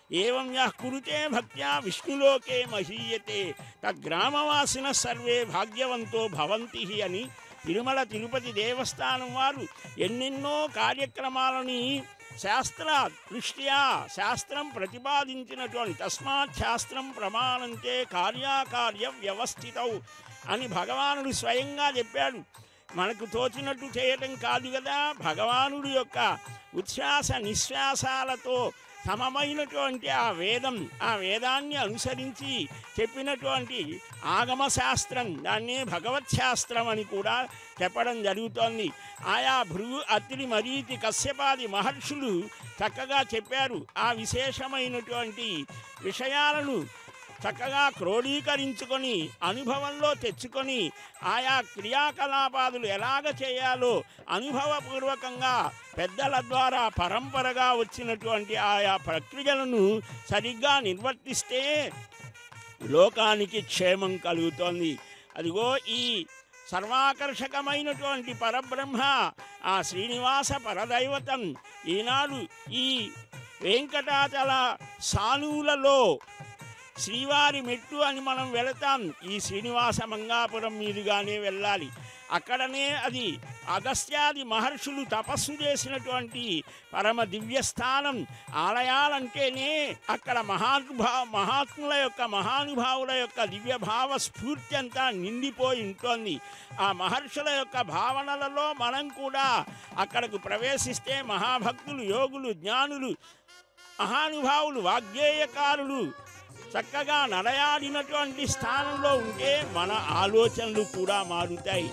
ఏవం యః కురుతే భక్త్యా విష్ణులోకే మహీయతే తగ్రామవాసిన సర్వే భాగ్యవంతో భవంతి అని తిరుమల తిరుపతి దేవస్థానం వారు ఎన్నెన్నో కార్యక్రమాలని శాస్త్ర దృష్ట్యా శాస్త్రం ప్రతిపాదించినటువంటి తస్మాత్ శాస్త్రం ప్రమాణంతే కార్యాకార్య వ్యవస్థితౌ అని భగవానుడు స్వయంగా చెప్పాడు. మనకు తోచినట్టు చేయటం కాదు కదా, భగవానుడి యొక్క ఉచ్ఛ్వాస నిశ్వాసాలతో సమమైనటువంటి ఆ వేదం, ఆ వేదాన్ని అనుసరించి చెప్పినటువంటి ఆగమ శాస్త్రం, దాన్నే భగవత్ శాస్త్రం అని కూడా చెప్పడం జరుగుతోంది. ఆయా భృగు అత్రి మరీతి కశ్యపాది మహర్షులు చక్కగా చెప్పారు. ఆ విశేషమైనటువంటి విషయాలను చక్కగా క్రోడీకరించుకొని అనుభవంలో తెచ్చుకొని ఆయా క్రియాకలాపాదులు ఎలాగ చేయాలో అనుభవపూర్వకంగా పెద్దల ద్వారా పరంపరగా వచ్చినటువంటి ఆయా ప్రక్రియలను సరిగ్గా నిర్వర్తిస్తే లోకానికి క్షేమం కలుగుతోంది. అదిగో ఈ సర్వాకర్షకమైనటువంటి పరబ్రహ్మ ఆ శ్రీనివాస పరదైవతం ఈనాడు ఈ వెంకటాచల సానువులలో శ్రీవారి మెట్టు అని మనం వెళతాం. ఈ శ్రీనివాస మంగాపురం మీదుగానే వెళ్ళాలి. అక్కడనే అది అగస్త్యాది మహర్షులు తపస్సు చేసినటువంటి పరమ దివ్యస్థానం. ఆలయాలంటేనే అక్కడ మహానుభా మహాత్ముల యొక్క మహానుభావుల యొక్క దివ్యభావ స్ఫూర్తి అంతా నిండిపోయి ఉంటుంది. ఆ మహర్షుల యొక్క భావనలలో మనం కూడా అక్కడకు ప్రవేశిస్తే మహాభక్తులు, యోగులు, జ్ఞానులు, మహానుభావులు, వాగ్గేయకారులు చక్కగా నడయాడినటువంటి స్థానంలో ఉంటే మన ఆలోచనలు కూడా మారుతాయి.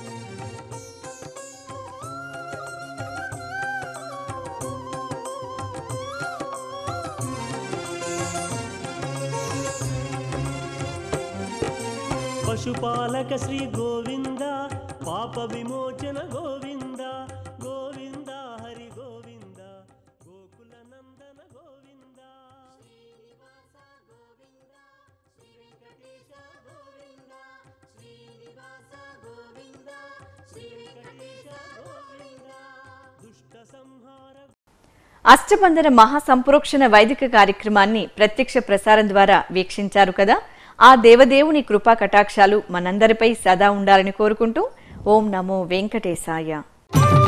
పశుపాలక శ్రీ గోవింద, పాప విమోచన గోవింద, గోవింద హరి గోవింద, గోకుల నందన గోవింద, శ్రీనివాస గోవింద, శ్రీ వెంకటేశ గోవింద, శ్రీనివాస గోవింద, శ్రీ వెంకటేశ గోవింద, దుష్ట సంహార. అష్టబంధన మహాసంప్రోక్షణ వైదిక కార్యక్రమాన్ని ప్రత్యక్ష ప్రసారం ద్వారా వీక్షించారు కదా. ఆ దేవదేవుని కృపా కటాక్షాలు మనందరిపై సదా ఉండాలని కోరుకుంటూ ఓం నమో వెంకటేశాయ.